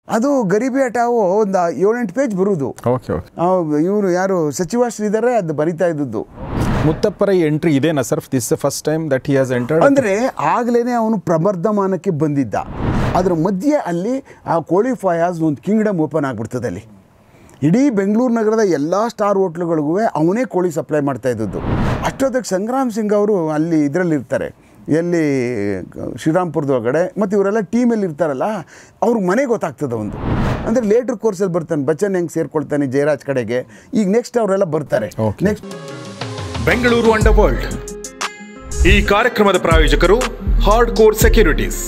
ಅದು ಗರೀಬಿ ಹಠಾವು ಒಂದು 7-8 ಪೇಜ್ ಬರುವುದು. Okay okay. ಇವರು ಯಾರು ಸಚಿವ ಶ್ರೀಧರೇ ಅದು ಬರಿತಾ ಇದ್ದದ್ದು. ಮುತ್ತಪ್ಪರ ಎಂಟ್ರಿ ಇದೇನಾ sir? This first time that he has entered. ಅಂದರೆ ಆಗಲೇ ಅವನು ಪ್ರವರ್ಧಮಾನಕ್ಕೆ ಬಂದಿದ್ದ. ಅದರ ಮಧ್ಯೆ ಅಲ್ಲಿ ಆ ಕೋಳಿ ಫಾಯಾಸ್ ಒಂದು ಕಿಂಗ್ಡಮ್ ಓಪನ್ ಆಗಿಬಿಡ್ತದೆ. ಅಲ್ಲಿ ಇಡೀ ಬೆಂಗಳೂರು ನಗರದ ಎಲ್ಲ ಸ್ಟಾರ್ ಹೋಟ್ಲುಗಳಿಗೂ ಅವನೇ ಕೋಳಿ ಸಪ್ಲೈ ಮಾಡ್ತಾ ಇದ್ದದ್ದು. ಅಷ್ಟೊತ್ತಿಗೆ ಸಂಗ್ರಾಮ್ ಸಿಂಗ್ ಅವರು ಅಲ್ಲಿ ಇದರಲ್ಲಿರ್ತಾರೆ, ಎಲ್ಲಿ ಶ್ರೀರಾಮ್ಪುರದ ಒಳಗಡೆ, ಮತ್ತು ಇವರೆಲ್ಲ ಟೀಮಲ್ಲಿ ಇರ್ತಾರಲ್ಲ, ಅವ್ರಿಗೆ ಮನೆ ಗೊತ್ತಾಗ್ತದೆ ಒಂದು. ಅಂದರೆ ಲೇಟ್ರ್ ಕೋರ್ಸಲ್ಲಿ ಬರ್ತಾನೆ, ಬಚ್ಚನ್ ಹೆಂಗೆ ಸೇರ್ಕೊಳ್ತಾನೆ ಜಯರಾಜ್ ಕಡೆಗೆ. ಈಗ ನೆಕ್ಸ್ಟ್ ಅವರೆಲ್ಲ ಬರ್ತಾರೆ. Next Bengaluru underworld. ಈ ಕಾರ್ಯಕ್ರಮದ ಪ್ರಾಯೋಜಕರು ಹಾರ್ಡ್ ಕೋರ್ ಸೆಕ್ಯೂರಿಟೀಸ್.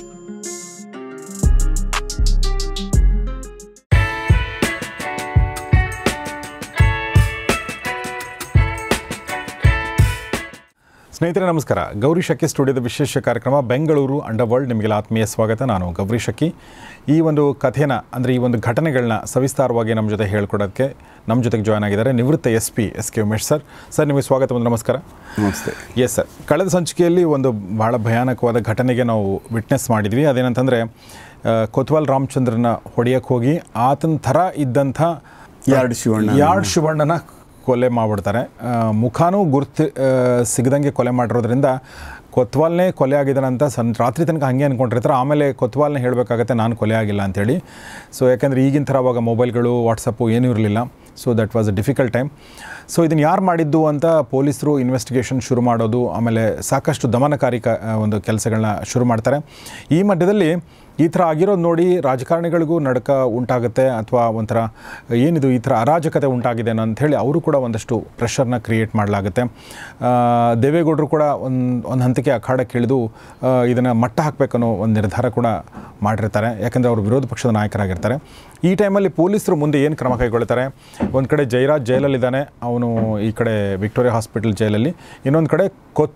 ಸ್ನೇಹಿತರೆ ನಮಸ್ಕಾರ. ಗೌರಿ ಶಕ್ಕಿ ಸ್ಟುಡಿಯೋದ ವಿಶೇಷ ಕಾರ್ಯಕ್ರಮ ಬೆಂಗಳೂರು ಅಂಡರ್ ವರ್ಲ್ಡ್. ನಿಮಗೆಲ್ಲ ಆತ್ಮೀಯ ಸ್ವಾಗತ. ನಾನು ಗೌರಿ ಶಕ್ಕಿ. ಈ ಒಂದು ಕಥೆನ ಅಂದರೆ ಈ ಒಂದು ಘಟನೆಗಳನ್ನ ಸವಿಸ್ತಾರವಾಗಿ ನಮ್ಮ ಜೊತೆ ಹೇಳ್ಕೊಡೋಕ್ಕೆ ನಮ್ಮ ಜೊತೆಗೆ ಜಾಯ್ನ್ ಆಗಿದ್ದಾರೆ ನಿವೃತ್ತ SP SK Umesh sir. Sir ನಿಮಗೆ ಸ್ವಾಗತ, ಒಂದು ನಮಸ್ಕಾರ. ನಮಸ್ತೆ. ಎಸ್ ಸರ್, ಕಳೆದ ಸಂಚಿಕೆಯಲ್ಲಿ ಒಂದು ಭಾಳ ಭಯಾನಕವಾದ ಘಟನೆಗೆ ನಾವು ವಿಟ್ನೆಸ್ ಮಾಡಿದ್ವಿ. ಅದೇನಂತಂದರೆ ಕೊತ್ವಾಲ್ ರಾಮಚಂದ್ರನ ಹೊಡೆಯೋಕ್ಕೆ ಹೋಗಿ ಆತನ ಥರ ಇದ್ದಂಥ ಯಾರ್ಡ್ ಶಿವಣ್ಣನ ಕೊಲೆ ಮಾಡಿಬಿಡ್ತಾರೆ. ಮುಖಾನೂ ಗುರ್ತು ಸಿಗದಂಗೆ ಕೊಲೆ ಮಾಡಿರೋದ್ರಿಂದ ಕೊತ್ವಾಲ್ನೇ ಕೊಲೆ ಆಗಿದ್ದಾನಂತ ರಾತ್ರಿ ತನಕ ಹಾಗೆ ಅಂದ್ಕೊಂಡಿರ್ತಾರೆ. ಆಮೇಲೆ ಕೊತ್ವಾಲ್ನೇ ಹೇಳಬೇಕಾಗತ್ತೆ ನಾನು ಕೊಲೆ ಆಗಿಲ್ಲ ಅಂಥೇಳಿ. ಸೊ ಯಾಕೆಂದರೆ ಈಗಿನ ಥರ ಅವಾಗ ಮೊಬೈಲ್ಗಳು ವಾಟ್ಸಪ್ಪು ಏನೂ ಇರಲಿಲ್ಲ. So that was a difficult time. So ಇದನ್ನು ಯಾರು ಮಾಡಿದ್ದು ಅಂತ ಪೊಲೀಸರು ಇನ್ವೆಸ್ಟಿಗೇಷನ್ ಶುರು ಮಾಡೋದು, ಆಮೇಲೆ ಸಾಕಷ್ಟು ದಮನಕಾರಿ ಒಂದು ಕೆಲಸಗಳನ್ನ ಶುರು ಮಾಡ್ತಾರೆ. ಈ ಮಧ್ಯದಲ್ಲಿ ಈ ಥರ ಆಗಿರೋದು ನೋಡಿ ರಾಜಕಾರಣಿಗಳಿಗೂ ನಡುಕ ಉಂಟಾಗುತ್ತೆ, ಅಥವಾ ಒಂಥರ ಏನಿದು ಈ ಥರ ಅರಾಜಕತೆ ಉಂಟಾಗಿದೆ ಅಂಥೇಳಿ ಅವರು ಕೂಡ ಒಂದಷ್ಟು ಪ್ರೆಷರ್ನ ಕ್ರಿಯೇಟ್ ಮಾಡಲಾಗುತ್ತೆ. ದೇವೇಗೌಡರು ಕೂಡ ಒಂದು ಹಂತಕ್ಕೆ ಅಖಾಡಕ್ಕೆ ಇಳಿದು ಇದನ್ನು ಮಟ್ಟ ಹಾಕಬೇಕನ್ನೋ ಒಂದು ನಿರ್ಧಾರ ಕೂಡ ಮಾಡಿರ್ತಾರೆ, ಯಾಕೆಂದರೆ ಅವರು ವಿರೋಧ ಪಕ್ಷದ ನಾಯಕರಾಗಿರ್ತಾರೆ. ಈ ಟೈಮಲ್ಲಿ ಪೊಲೀಸರು ಮುಂದೆ ಏನು ಕ್ರಮ ಕೈಗೊಳ್ತಾರೆ? ಒಂದು ಕಡೆ ಜಯರಾಜ್ ಜೈಲಲ್ಲಿದ್ದಾನೆ, ಅವನು ಈ ಕಡೆ ವಿಕ್ಟೋರಿಯಾ ಹಾಸ್ಪಿಟಲ್ ಜೈಲಲ್ಲಿ. ಇನ್ನೊಂದು ಕಡೆ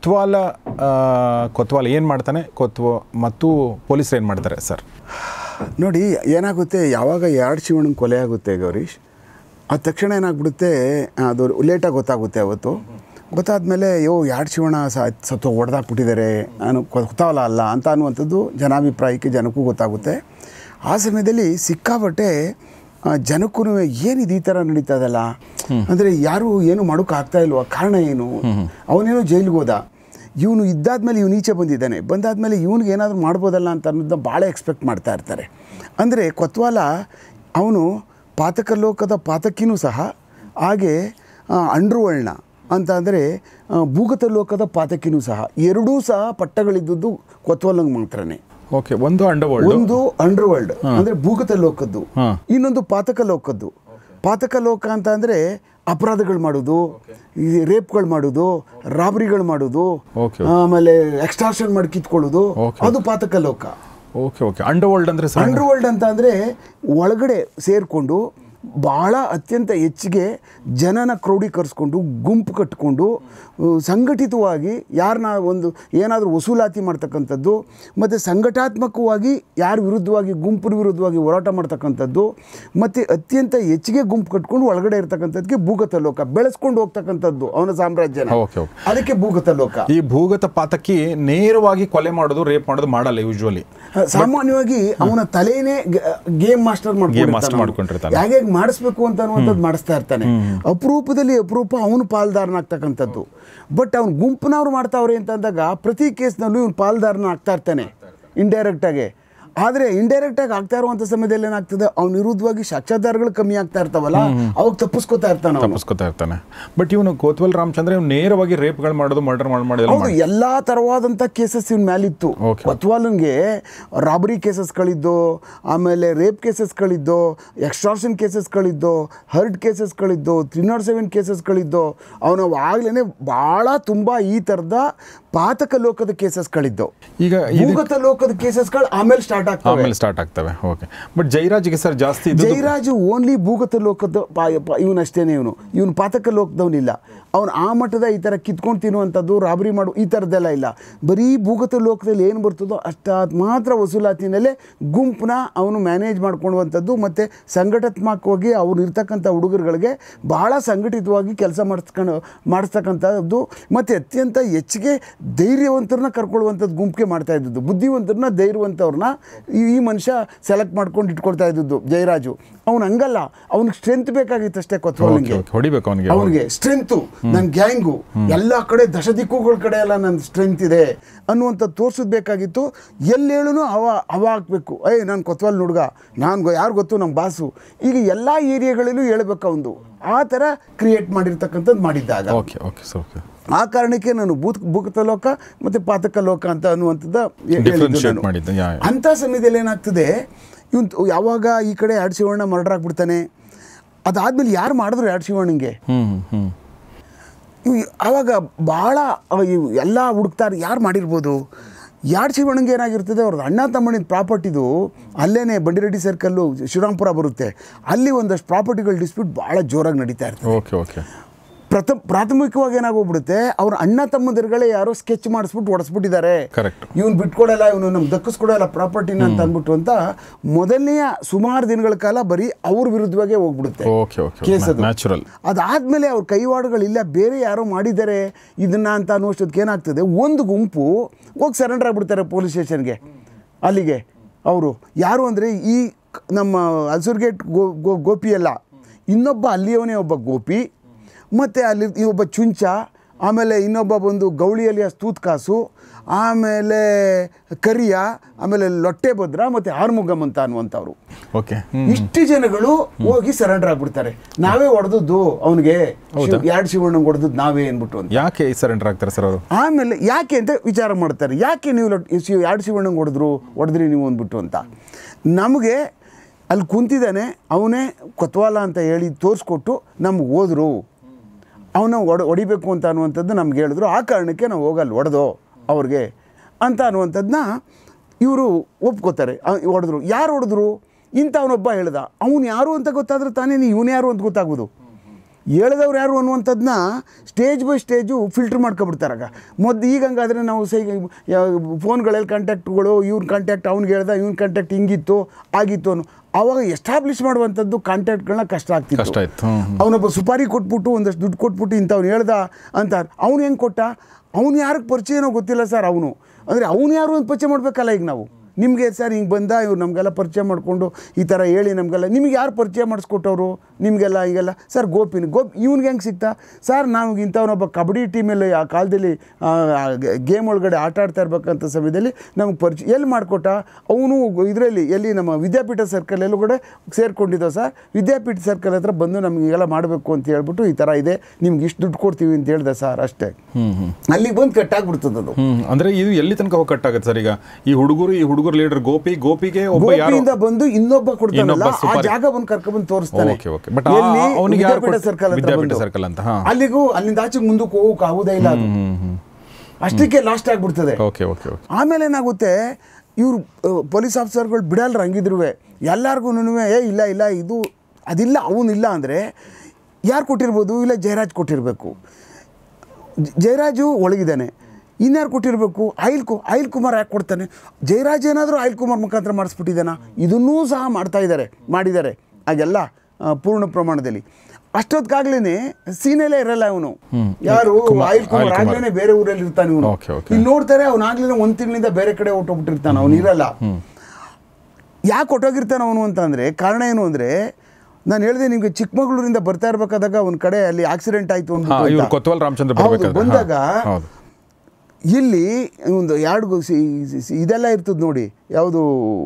ಕೊತ್ವಾಲ್ ಏನು ಮಾಡ್ತಾನೆ, ಮತ್ತು ಪೊಲೀಸರು ಏನು ಮಾಡ್ತಾರೆ ಸರ್? ನೋಡಿ ಏನಾಗುತ್ತೆ, ಯಾವಾಗ ಯಾರ್ಡ್ ಶಿವಣ್ಣನ ಕೊಲೆ ಆಗುತ್ತೆ ಗೌರೀಶ್, ಆದ ತಕ್ಷಣ ಏನಾಗ್ಬಿಡುತ್ತೆ, ಅದು ಲೇಟಾಗಿ ಗೊತ್ತಾಗುತ್ತೆ. ಅವತ್ತು ಗೊತ್ತಾದಮೇಲೆ ಯಾರ್ಡ್ ಶಿವಣ್ಣ ಸತ್ತು ಹೊಡೆದಾಕ್ಬಿಟ್ಟಿದ್ದಾರೆ ಗೊತ್ತಾವಲ್ಲ ಅಲ್ಲ ಅಂತ ಅನ್ನುವಂಥದ್ದು ಜನಾಭಿಪ್ರಾಯಕ್ಕೆ ಜನಕ್ಕೂ ಗೊತ್ತಾಗುತ್ತೆ. ಆ ಸಮಯದಲ್ಲಿ ಸಿಕ್ಕಾಬಟ್ಟೆ ಜನಕ್ಕೂ ಏನಿದು ಈ ಥರ ನಡೀತದಲ್ಲ, ಅಂದರೆ ಯಾರು ಏನು ಮಾಡೋಕ್ಕಾಗ್ತಾ ಇಲ್ವ, ಕಾರಣ ಏನು? ಅವನೇನೋ ಜೈಲಿಗೆ ಹೋದ, ಇವನು ಇದ್ದಾದ್ಮೇಲೆ ಇವನು ಈಚೆ ಬಂದಾದಮೇಲೆ ಇವನಿಗೆ ಏನಾದರೂ ಮಾಡ್ಬೋದಲ್ಲ ಅಂತ ಅನ್ನೋದನ್ನ ಭಾಳ ಎಕ್ಸ್ಪೆಕ್ಟ್ ಮಾಡ್ತಾ ಇರ್ತಾರೆ. ಅಂದರೆ ಕೊತ್ವಾಲ ಅವನು ಪಾತಕ ಲೋಕದ ಪಾತಕಿನೂ ಸಹ, ಹಾಗೆ ಅಂಡರ್ವರ್ಲ್ಡ್ನ ಅಂತ ಅಂದರೆ ಭೂಗತ ಲೋಕದ ಪಾತಕಿನೂ ಸಹ, ಎರಡೂ ಸಹ ಪಟ್ಟಗಳಿದ್ದದ್ದು ಕೊತ್ವಾಲಂಗೆ ಮಾತ್ರನೇ. ಓಕೆ, ಒಂದು ಅಂಡರ್ವರ್ಲ್ಡ್ ಅಂದರೆ ಭೂಗತ ಲೋಕದ್ದು, ಇನ್ನೊಂದು ಪಾತಕ ಲೋಕದ್ದು. ಪಾತಕ ಲೋಕ ಅಂತ ಅಂದರೆ ಅಪರಾಧಗಳು ಮಾಡೋದು, ರೇಪ್ಗಳು ಮಾಡೋದು, ರಾಬರಿಗಳು ಮಾಡೋದು, ಆಮೇಲೆ ಎಕ್ಸ್ಟಾರ್ಷನ್ ಮಾಡಿ ಕಿತ್ಕೊಳ್ಳೋದು, ಅದು ಪಾತಕ ಲೋಕ. ಅಂಡರ್ವರ್ಲ್ಡ್ ಅಂತ ಅಂದರೆ ಒಳಗಡೆ ಸೇರಿಕೊಂಡು ಭಾಳ ಅತ್ಯಂತ ಹೆಚ್ಚಿಗೆ ಜನನ ಕ್ರೋಢೀಕರಿಸ್ಕೊಂಡು ಗುಂಪು ಕಟ್ಟಿಕೊಂಡು ಸಂಘಟಿತವಾಗಿ ಯಾರನ್ನ ಏನಾದರೂ ವಸೂಲಾತಿ ಮಾಡ್ತಕ್ಕಂಥದ್ದು, ಮತ್ತು ಸಂಘಟಾತ್ಮಕವಾಗಿ ಯಾರ ವಿರುದ್ಧವಾಗಿ ಗುಂಪಿನ ವಿರುದ್ಧವಾಗಿ ಹೋರಾಟ ಮಾಡ್ತಕ್ಕಂಥದ್ದು, ಮತ್ತು ಅತ್ಯಂತ ಹೆಚ್ಚಿಗೆ ಗುಂಪು ಕಟ್ಕೊಂಡು ಒಳಗಡೆ ಇರ್ತಕ್ಕಂಥದ್ದಕ್ಕೆ ಭೂಗತ ಲೋಕ ಬೆಳೆಸ್ಕೊಂಡು ಹೋಗ್ತಕ್ಕಂಥದ್ದು ಅವನ ಸಾಮ್ರಾಜ್ಯನ, ಅದಕ್ಕೆ ಭೂಗತ ಲೋಕ. ಈ ಭೂಗತ ಪಾತಕಿ ನೇರವಾಗಿ ಕೊಲೆ ಮಾಡೋದು, ರೇಪ್ ಮಾಡೋದು ಮಾಡಲ್ಲ ಯೂಶುವಲಿ. ಸಾಮಾನ್ಯವಾಗಿ ಅವನ ತಲೆನೇ ಗೇಮ್ ಮಾಸ್ಟರ್ ಮಾಡ್ಕೊಂಡಿರ್ತಾನೆ, ಹೇಗೆ ಮಾಡಿಸ್ಬೇಕು ಅಂತ ಅನ್ನುವಂಥದ್ದು ಮಾಡಿಸ್ತಾ ಇರ್ತಾನೆ. ಅಪರೂಪದಲ್ಲಿ ಅಪರೂಪ ಅವನು ಪಾಲ್ದಾರನಾಗ್ತಕ್ಕಂಥದ್ದು. ಬಟ್ ಅವ್ನು ಗುಂಪಿನವ್ರು ಮಾಡ್ತಾವ್ರೆ ಅಂತ ಅಂದಾಗ ಪ್ರತಿ ಕೇಸ್ನಲ್ಲೂ ಇವನು ಪಾಲ್ದಾರನ ಆಗ್ತಾ ಇರ್ತಾನೆ ಇಂಡೈರೆಕ್ಟಾಗಿ. ಆದರೆ ಇಂಡೈರೆಕ್ಟಾಗಿ ಆಗ್ತಾ ಇರುವಂಥ ಸಮಯದಲ್ಲಿ ಏನಾಗ್ತದೆ, ಅವ್ನ ವಿರುದ್ಧವಾಗಿ ಸಾಕ್ಷ್ಯಾಧಾರಗಳು ಕಮ್ಮಿ ಆಗ್ತಾ ಇರ್ತಾವಲ್ಲ, ಅವಾಗ ತಪ್ಪಿಸ್ಕೊತಾ ಇರ್ತಾನೆ. ಬಟ್ ಇವನು ಕೊತ್ವಾಲ್ ರಾಮಚಂದ್ರ ನೇರವಾಗಿ ರೇಪ್ಗಳು ಮಾಡೋದು, ಮರ್ಡರ್ ಮಾಡೋದು, ಎಲ್ಲ ಥರವಾದಂಥ ಕೇಸಸ್ ಇವನ ಮೇಲಿತ್ತು. ಕೊತ್ವಾಲಂಗೆ ರಾಬರಿ ಕೇಸಸ್ಗಳಿದ್ದು, ಆಮೇಲೆ ರೇಪ್ ಕೇಸಸ್ಗಳಿದ್ದು, ಎಕ್ಸ್ಟಾರ್ಷನ್ ಕೇಸಸ್ಗಳಿದ್ದು, ಹರ್ಟ್ ಕೇಸಸ್ಗಳಿದ್ದು, 307 ಕೇಸಸ್ಗಳಿದ್ದು. ಅವನು ಆಗ್ಲೇ ಭಾಳ ತುಂಬ ಈ ಥರದ ಪಾತಕ ಲೋಕದ ಕೇಸಸ್ಗಳಿದ್ದು. ಈಗ ಭೂಗತ ಲೋಕದ ಕೇಸಸ್ಗಳು ಆಮೇಲೆ ಸ್ಟಾರ್ಟ್ ಆಗ್ತವೆ. ಓಕೆ, ಬಟ್ ಜಯರಾಜ್ಗೆ ಸರ್ ಜಾಸ್ತಿ, ಜಯರಾಜ್ ಓನ್ಲಿ ಭೂಗತ ಲೋಕದ ಇವನಷ್ಟೇನೆ. ಇವನು ಪಾತಕ ಲೋಕದವನಿಲ್ಲ. ಅವನು ಆ ಮಟ್ಟದ ಈ ಥರ ಕಿತ್ಕೊಂಡು ತಿನ್ನುವಂಥದ್ದು, ರಾಬರಿ ಮಾಡು ಈ ಥರದ್ದೆಲ್ಲ ಇಲ್ಲ. ಬರೀ ಭೂಗತ ಲೋಕದಲ್ಲಿ ಏನು ಬರ್ತದೋ ಅಷ್ಟಾದ ಮಾತ್ರ ವಸೂಲಾತಿನಲ್ಲೇ ಗುಂಪನ್ನ ಅವನು ಮ್ಯಾನೇಜ್ ಮಾಡ್ಕೊಳ್ಳುವಂಥದ್ದು, ಮತ್ತು ಸಂಘಟಾತ್ಮಕವಾಗಿ ಅವ್ರು ಇರ್ತಕ್ಕಂಥ ಹುಡುಗರುಗಳಿಗೆ ಭಾಳ ಸಂಘಟಿತವಾಗಿ ಕೆಲಸ ಮಾಡಿಸ್ತಕ್ಕಂಥದ್ದು, ಮತ್ತು ಅತ್ಯಂತ ಹೆಚ್ಚಿಗೆ ಧೈರ್ಯವಂತರನ್ನ ಕರ್ಕೊಳ್ಳುವಂಥದ್ದು ಗುಂಪಿಗೆ ಮಾಡ್ತಾ ಇದ್ದದ್ದು. ಬುದ್ಧಿವಂತರನ್ನ ಧೈರ್ಯವಂತವ್ರನ್ನ ಈ ಮನುಷ್ಯ ಸೆಲೆಕ್ಟ್ ಮಾಡ್ಕೊಂಡು ಇಟ್ಕೊಳ್ತಾ ಇದ್ದದ್ದು ಜಯರಾಜು. ಅವ್ನು ಹಂಗಲ್ಲ, ಅವ್ನಿಗೆ ಸ್ಟ್ರೆಂತ್ ಬೇಕಾಗಿತ್ತು ಅಷ್ಟೇ ಕೊತ್ವಾಲ್ಗೆ. ಹೊಡಿಬೇಕು ಅವನಿಗೆ ಸ್ಟ್ರೆಂತು, ನನ್ನ ಗ್ಯಾಂಗು ಎಲ್ಲ ಕಡೆ ದಶದಿಕ್ಕುಗಳ ಕಡೆ ಎಲ್ಲ ನನ್ನ ಸ್ಟ್ರೆಂತ್ ಇದೆ ಅನ್ನುವಂಥದ್ದು ತೋರಿಸೋದು ಬೇಕಾಗಿತ್ತು. ಎಲ್ಲಿ ಹೇಳೂ ಅವ ಹಾಕ್ಬೇಕು, ನಾನು ಕೊತ್ವಾಲ್ ಹುಡುಗ, ನಾನು ಯಾರು ಗೊತ್ತು ನಮ್ಮ ಬಾಸು, ಈಗ ಎಲ್ಲ ಏರಿಯಾಗಳಲ್ಲೂ ಹೇಳ್ಬೇಕು ಅವನು. ಆ ಥರ ಕ್ರಿಯೇಟ್ ಮಾಡಿರ್ತಕ್ಕಂಥದ್ದು ಮಾಡಿದ್ದಾಗ ಆ ಕಾರಣಕ್ಕೆ ನಾನು ಭೂತ ಲೋಕ ಮತ್ತು ಪಾತಕ ಲೋಕ ಅಂತ ಅನ್ನುವಂಥದ್ದು ಅಂಥ ಸಮಯದಲ್ಲಿ ಏನಾಗ್ತದೆ, ಇವನು ಯಾವಾಗ ಈ ಕಡೆ ಯಾಡ್ ಶಿವಣ್ಣ ಮರ್ಡರ್ ಆಗ್ಬಿಡ್ತಾನೆ, ಅದಾದ್ಮೇಲೆ ಯಾರು ಮಾಡಿದ್ರು ಯಾಡ್ ಶಿವಣ್ಣಂಗೆ, ಆವಾಗ ಭಾಳ ಎಲ್ಲ ಹುಡುಕ್ತಾರೆ ಯಾರು ಮಾಡಿರ್ಬೋದು. ಯಾಡ್ ಶಿವಣ್ಣಂಗೆ ಏನಾಗಿರ್ತದೆ, ಅವ್ರದ್ದು ಅಣ್ಣ ತಮ್ಮನಿದ ಪ್ರಾಪರ್ಟಿದು ಅಲ್ಲೇ ಬಂಡಿರೆಡ್ಡಿ ಸರ್ಕಲ್ಲು ಶ್ರೀರಾಮ್ಪುರ ಬರುತ್ತೆ, ಅಲ್ಲಿ ಒಂದಷ್ಟು ಪ್ರಾಪರ್ಟಿಗಳ ಡಿಸ್ಪ್ಯೂಟ್ ಭಾಳ ಜೋರಾಗಿ ನಡೀತಾ ಇರ್ತದೆ. ಪ್ರಾಥಮಿಕವಾಗಿ ಏನಾಗೋಗ್ಬಿಡುತ್ತೆ, ಅವ್ರ ಅಣ್ಣ ತಮ್ಮಂದಿರುಗಳೇ ಯಾರೋ ಸ್ಕೆಚ್ ಮಾಡಿಸ್ಬಿಟ್ಟು ಹೊಡೆಸ್ಬಿಟ್ಟಿದ್ದಾರೆ, ಇವನು ಬಿಟ್ಕೊಡಲ್ಲ, ಇವನು ನಮ್ಗೆ ದಕ್ಕಿಸ್ಕೊಡಲ್ಲ ಪ್ರಾಪರ್ಟಿನ ಅಂತ ಅಂದ್ಬಿಟ್ಟು ಅಂತ ಮೊದಲನೆಯ ಸುಮಾರು ದಿನಗಳ ಕಾಲ ಬರೀ ಅವ್ರ ವಿರುದ್ಧವಾಗೇ ಹೋಗ್ಬಿಡುತ್ತೆ ಕೇಸ್. ಅದು ಅದಾದ್ಮೇಲೆ ಅವ್ರ ಕೈವಾಡುಗಳಿಲ್ಲ, ಬೇರೆ ಯಾರೋ ಮಾಡಿದ್ದಾರೆ ಇದನ್ನ ಅಂತ ಅನ್ನೋಷ್ಟೊತ್ತಿಗೆ ಏನಾಗ್ತದೆ, ಒಂದು ಗುಂಪು ಹೋಗಿ ಸರೆಂಡರ್ ಆಗ್ಬಿಡ್ತಾರೆ ಪೊಲೀಸ್ ಸ್ಟೇಷನ್ಗೆ. ಅಲ್ಲಿಗೆ ಅವರು ಯಾರು ಅಂದರೆ ಈ ನಮ್ಮ ಅಲ್ಸೂರ್ಗೇಟ್ ಗೋಪಿ ಅಲ್ಲ, ಇನ್ನೊಬ್ಬ ಅಲ್ಲಿಯವನೇ ಒಬ್ಬ ಗೋಪಿ, ಮತ್ತು ಅಲ್ಲಿ ಒಬ್ಬ ಚುಂಚ, ಆಮೇಲೆ ಇನ್ನೊಬ್ಬ ಬಂದು ಗೌಳಿಯಲ್ಲಿ ತೂತ್ ಕಾಸು, ಆಮೇಲೆ ಕರಿಯ, ಆಮೇಲೆ ಲೊಟ್ಟೆ ಭದ್ರ ಮತ್ತು ಆರ್ಮುಗಮ್ ಅಂತ ಅನ್ನುವಂಥವ್ರು. ಇಷ್ಟು ಜನಗಳು ಹೋಗಿ ಸರೆಂಡರ್ ಆಗ್ಬಿಡ್ತಾರೆ. ನಾವೇ ಹೊಡೆದದ್ದು ಅವನಿಗೆ, ಯಾಡ್ ಶಿವಣ್ಣಂಗೆ ಹೊಡೆದದ್ದು ನಾವೇ ಅಂದ್ಬಿಟ್ಟು ಅಂತ. ಯಾಕೆ ಸರೆಂಡರ್ ಆಗ್ತಾರೆ ಸರ್ ಅವರು? ಆಮೇಲೆ ಯಾಕೆ ಅಂತ ವಿಚಾರ ಮಾಡ್ತಾರೆ, ಯಾಕೆ ನೀವು ಯಾಡ್ ಶಿವಣ್ಣಂಗೆ ಹೊಡೆದ್ರಿ ನೀವು ಅಂದ್ಬಿಟ್ಟು ಅಂತ. ನಮಗೆ ಅಲ್ಲಿ ಕುಂತಿದ್ದಾನೆ ಅವನೇ ಕೊತ್ವಾಲ ಅಂತ ಹೇಳಿ ತೋರಿಸ್ಕೊಟ್ಟು ನಮ್ಗೆ ಹೋದರು, ಅವನ್ನ ಹೊಡಿಬೇಕು ಅಂತ ಅನ್ನುವಂಥದ್ದು ನಮ್ಗೆ ಹೇಳಿದ್ರು. ಆ ಕಾರಣಕ್ಕೆ ನಾವು ಹೋಗಲ್ಲ ಹೊಡೆದೋ ಅವ್ರಿಗೆ ಅಂತ ಅನ್ನುವಂಥದ್ದನ್ನ ಇವರು ಒಪ್ಕೋತಾರೆ. ಹೊಡೆದ್ರು, ಯಾರು ಹೊಡೆದ್ರು, ಇಂಥವನೊಬ್ಬ ಹೇಳ್ದ, ಅವನು ಯಾರು ಅಂತ ಗೊತ್ತಾದ್ರೆ ತಾನೇ ಇವನು ಯಾರು ಅಂತ ಗೊತ್ತಾಗೋದು. ಹೇಳ್ದವ್ರು ಯಾರು ಅನ್ನುವಂಥದ್ದನ್ನ ಸ್ಟೇಜ್ ಬೈ ಸ್ಟೇಜು ಫಿಲ್ಟ್ರ್ ಮಾಡ್ಕೊಬಿಡ್ತಾರಾಗ. ಈಗ ಹಂಗಾದರೆ ನಾವು ಫೋನ್ಗಳಲ್ಲಿ ಕಾಂಟ್ಯಾಕ್ಟ್ಗಳು, ಇವ್ನ ಕಾಂಟ್ಯಾಕ್ಟ್ ಅವ್ನಿಗೆ ಹೇಳ್ದ, ಇವ್ನ ಕಾಂಟ್ಯಾಕ್ಟ್ ಹಿಂಗಿತ್ತು ಆಗಿತ್ತು ಅನ್ನೋ ಆವಾಗ ಎಸ್ಟಾಬ್ಲಿಷ್ ಮಾಡುವಂಥದ್ದು ಕಾಂಟ್ಯಾಕ್ಟ್ಗಳನ್ನ ಕಷ್ಟ ಆಗ್ತಿತ್ತು. ಅವನೊಬ್ಬ ಸುಪಾರಿ ಕೊಟ್ಬಿಟ್ಟು ಒಂದಷ್ಟು ದುಡ್ಡು ಕೊಟ್ಬಿಟ್ಟು ಇಂಥವ್ನು ಹೇಳ್ದ ಅಂತ, ಅವ್ನು ಹೆಂಗೆ ಕೊಟ್ಟ, ಅವ್ನು ಯಾರಿಗೆ ಪರಿಚಯನೋ ಗೊತ್ತಿಲ್ಲ ಸರ್. ಅವನು ಅಂದರೆ ಅವ್ನು ಯಾರು ಅಂತ ಪರಿಚಯ ಮಾಡಬೇಕಲ್ಲ. ಈಗ ನಾವು ನಿಮಗೆ ಸರ್ ಹಿಂಗೆ ಬಂದ, ಇವ್ರು ನಮಗೆಲ್ಲ ಪರಿಚಯ ಮಾಡಿಕೊಂಡು ಈ ಥರ ಹೇಳಿ ನಮಗೆಲ್ಲ, ನಿಮ್ಗೆ ಯಾರು ಪರಿಚಯ ಮಾಡಿಸ್ಕೊಟ್ಟವರು ನಿಮಗೆಲ್ಲ ಈಗೆಲ್ಲ ಸರ್? ಇವ್ನಿಗೆ ಹೆಂಗೆ ಸಿಗ್ತಾ ಸರ್? ನಾವು ಇಂಥವನೊಬ್ಬ ಕಬಡ್ಡಿ ಟೀಮಲ್ಲಿ ಆ ಕಾಲದಲ್ಲಿ ಗೇಮ್ ಒಳಗಡೆ ಆಟ ಆಡ್ತಾ ಇರ್ಬೇಕಂತ ಸಮಯದಲ್ಲಿ ನಮ್ಗೆ ಪರಿಚಯ ಎಲ್ಲಿ ಮಾಡಿಕೊಟ್ಟ, ಅವನು ಇದರಲ್ಲಿ ಎಲ್ಲಿ ನಮ್ಮ ವಿದ್ಯಾಪೀಠ ಸರ್ಕಲ್ ಎಲ್ಲೂ ಕೂಡ ಸೇರ್ಕೊಂಡಿದ್ದೋ ಸರ್, ವಿದ್ಯಾಪೀಠ ಸರ್ಕಲ್ ಹತ್ರ ಬಂದು ನಮಗೆಲ್ಲ ಮಾಡಬೇಕು ಅಂತ ಹೇಳ್ಬಿಟ್ಟು ಈ ಥರ ಇದೆ, ನಿಮ್ಗೆ ಇಷ್ಟು ದುಡ್ಡು ಕೊಡ್ತೀವಿ ಅಂತ ಹೇಳ್ದೆ ಸರ್, ಅಷ್ಟೇ. ಅಲ್ಲಿಗೆ ಬಂದು ಕಟ್ಟಾಗ್ಬಿಡ್ತದೆ ಅದು. ಅಂದರೆ ಇದು ಎಲ್ಲಿ ತನಕ ಹೋಗಿ ಕಟ್ಟಾಗುತ್ತೆ ಸರ್? ಈಗ ಈ ಹುಡುಗರು ಲೀಡರ್ ಗೋಪಿಗೆ ಒಬ್ಬ ಗೋಪಿಯಿಂದ ಬಂದು ಇನ್ನೊಬ್ಬ ಕೊಡ್ತಾನಲ್ಲ, ಆ ಜಾಗ ಬಂದು ಕರ್ಕೊಂಡ್ಬಂದು ತೋರಿಸ್ತಾನೆ. ಅಲ್ಲಿಗೂ ಅಲ್ಲಿಂದ ಆಚೆ ಮುಂದಕ್ಕೆ ಹೋಗಕ್ಕೆ ಆಗುದೇ ಇಲ್ಲ, ಅದು ಅಷ್ಟಕ್ಕೆ ಲಾಸ್ಟ್ ಆಗ್ಬಿಡ್ತದೆ. ಆಮೇಲೆ ಏನಾಗುತ್ತೆ, ಇವ್ರು ಪೊಲೀಸ್ ಆಫೀಸರ್ಗಳು ಬಿಡಲ್ರ ಹಂಗಿದ್ರು ಎಲ್ಲಾರ್ಗು ಇಲ್ಲ ಇಲ್ಲ ಇದು ಅದಿಲ್ಲ ಅವನಿಲ್ಲ ಅಂದರೆ ಯಾರು ಕೊಟ್ಟಿರ್ಬೋದು? ಇಲ್ಲ ಜಯರಾಜ್ ಕೊಟ್ಟಿರಬೇಕು. ಜಯರಾಜು ಒಳಗಿದ್ದಾನೆ, ಇನ್ಯಾರು ಕೊಟ್ಟಿರಬೇಕು? ಅಯಿಲ್ ಕುಮಾರ್ ಯಾಕೆ ಕೊಡ್ತಾನೆ? ಜಯರಾಜ್ ಏನಾದರೂ ಅಯಿಲ್ ಕುಮಾರ್ ಮುಖಾಂತರ ಮಾಡಿಸ್ಬಿಟ್ಟಿದ್ದಾನ? ಇದನ್ನೂ ಸಹ ಮಾಡಿದ್ದಾರೆ ಹಾಗೆಲ್ಲ ಪೂರ್ಣ ಪ್ರಮಾಣದಲ್ಲಿ. ಅಷ್ಟೊತ್ತಿಗಾಗ್ಲೇ ಸೀನೆಲ್ಲೇ ಇರಲ್ಲ ಅವನು. ಯಾರು? ಅಯಿಲ್ ಕುಮಾರ್ ಆಗ್ಲೇ ಬೇರೆ ಊರಲ್ಲಿ ಇರ್ತಾನೆ ಇವನು. ಇಲ್ಲಿ ನೋಡ್ತಾರೆ ಅವನಾಗ್ಲೇ ಒಂದು ತಿಂಗಳಿಂದ ಬೇರೆ ಕಡೆ ಹೊಟ್ಟೋಗ್ಬಿಟ್ಟಿರ್ತಾನೆ, ಅವನು ಇರಲ್ಲ. ಯಾಕೆ ಹೊಟ್ಟೋಗಿರ್ತಾನೆ ಅವನು ಅಂತ ಅಂದರೆ ಕಾರಣ ಏನು ಅಂದರೆ, ನಾನು ಹೇಳಿದೆ ನಿಮಗೆ, ಚಿಕ್ಕಮಗಳೂರಿಂದ ಬರ್ತಾ ಇರ್ಬೇಕಾದಾಗ ಒಂದು ಕಡೆ ಅಲ್ಲಿ ಆಕ್ಸಿಡೆಂಟ್ ಆಯಿತು ಅಂತ ಬಂದಾಗ ಇಲ್ಲಿ ಒಂದು ಇದೆಲ್ಲ ಇರ್ತದೆ ನೋಡಿ, ಯಾವುದು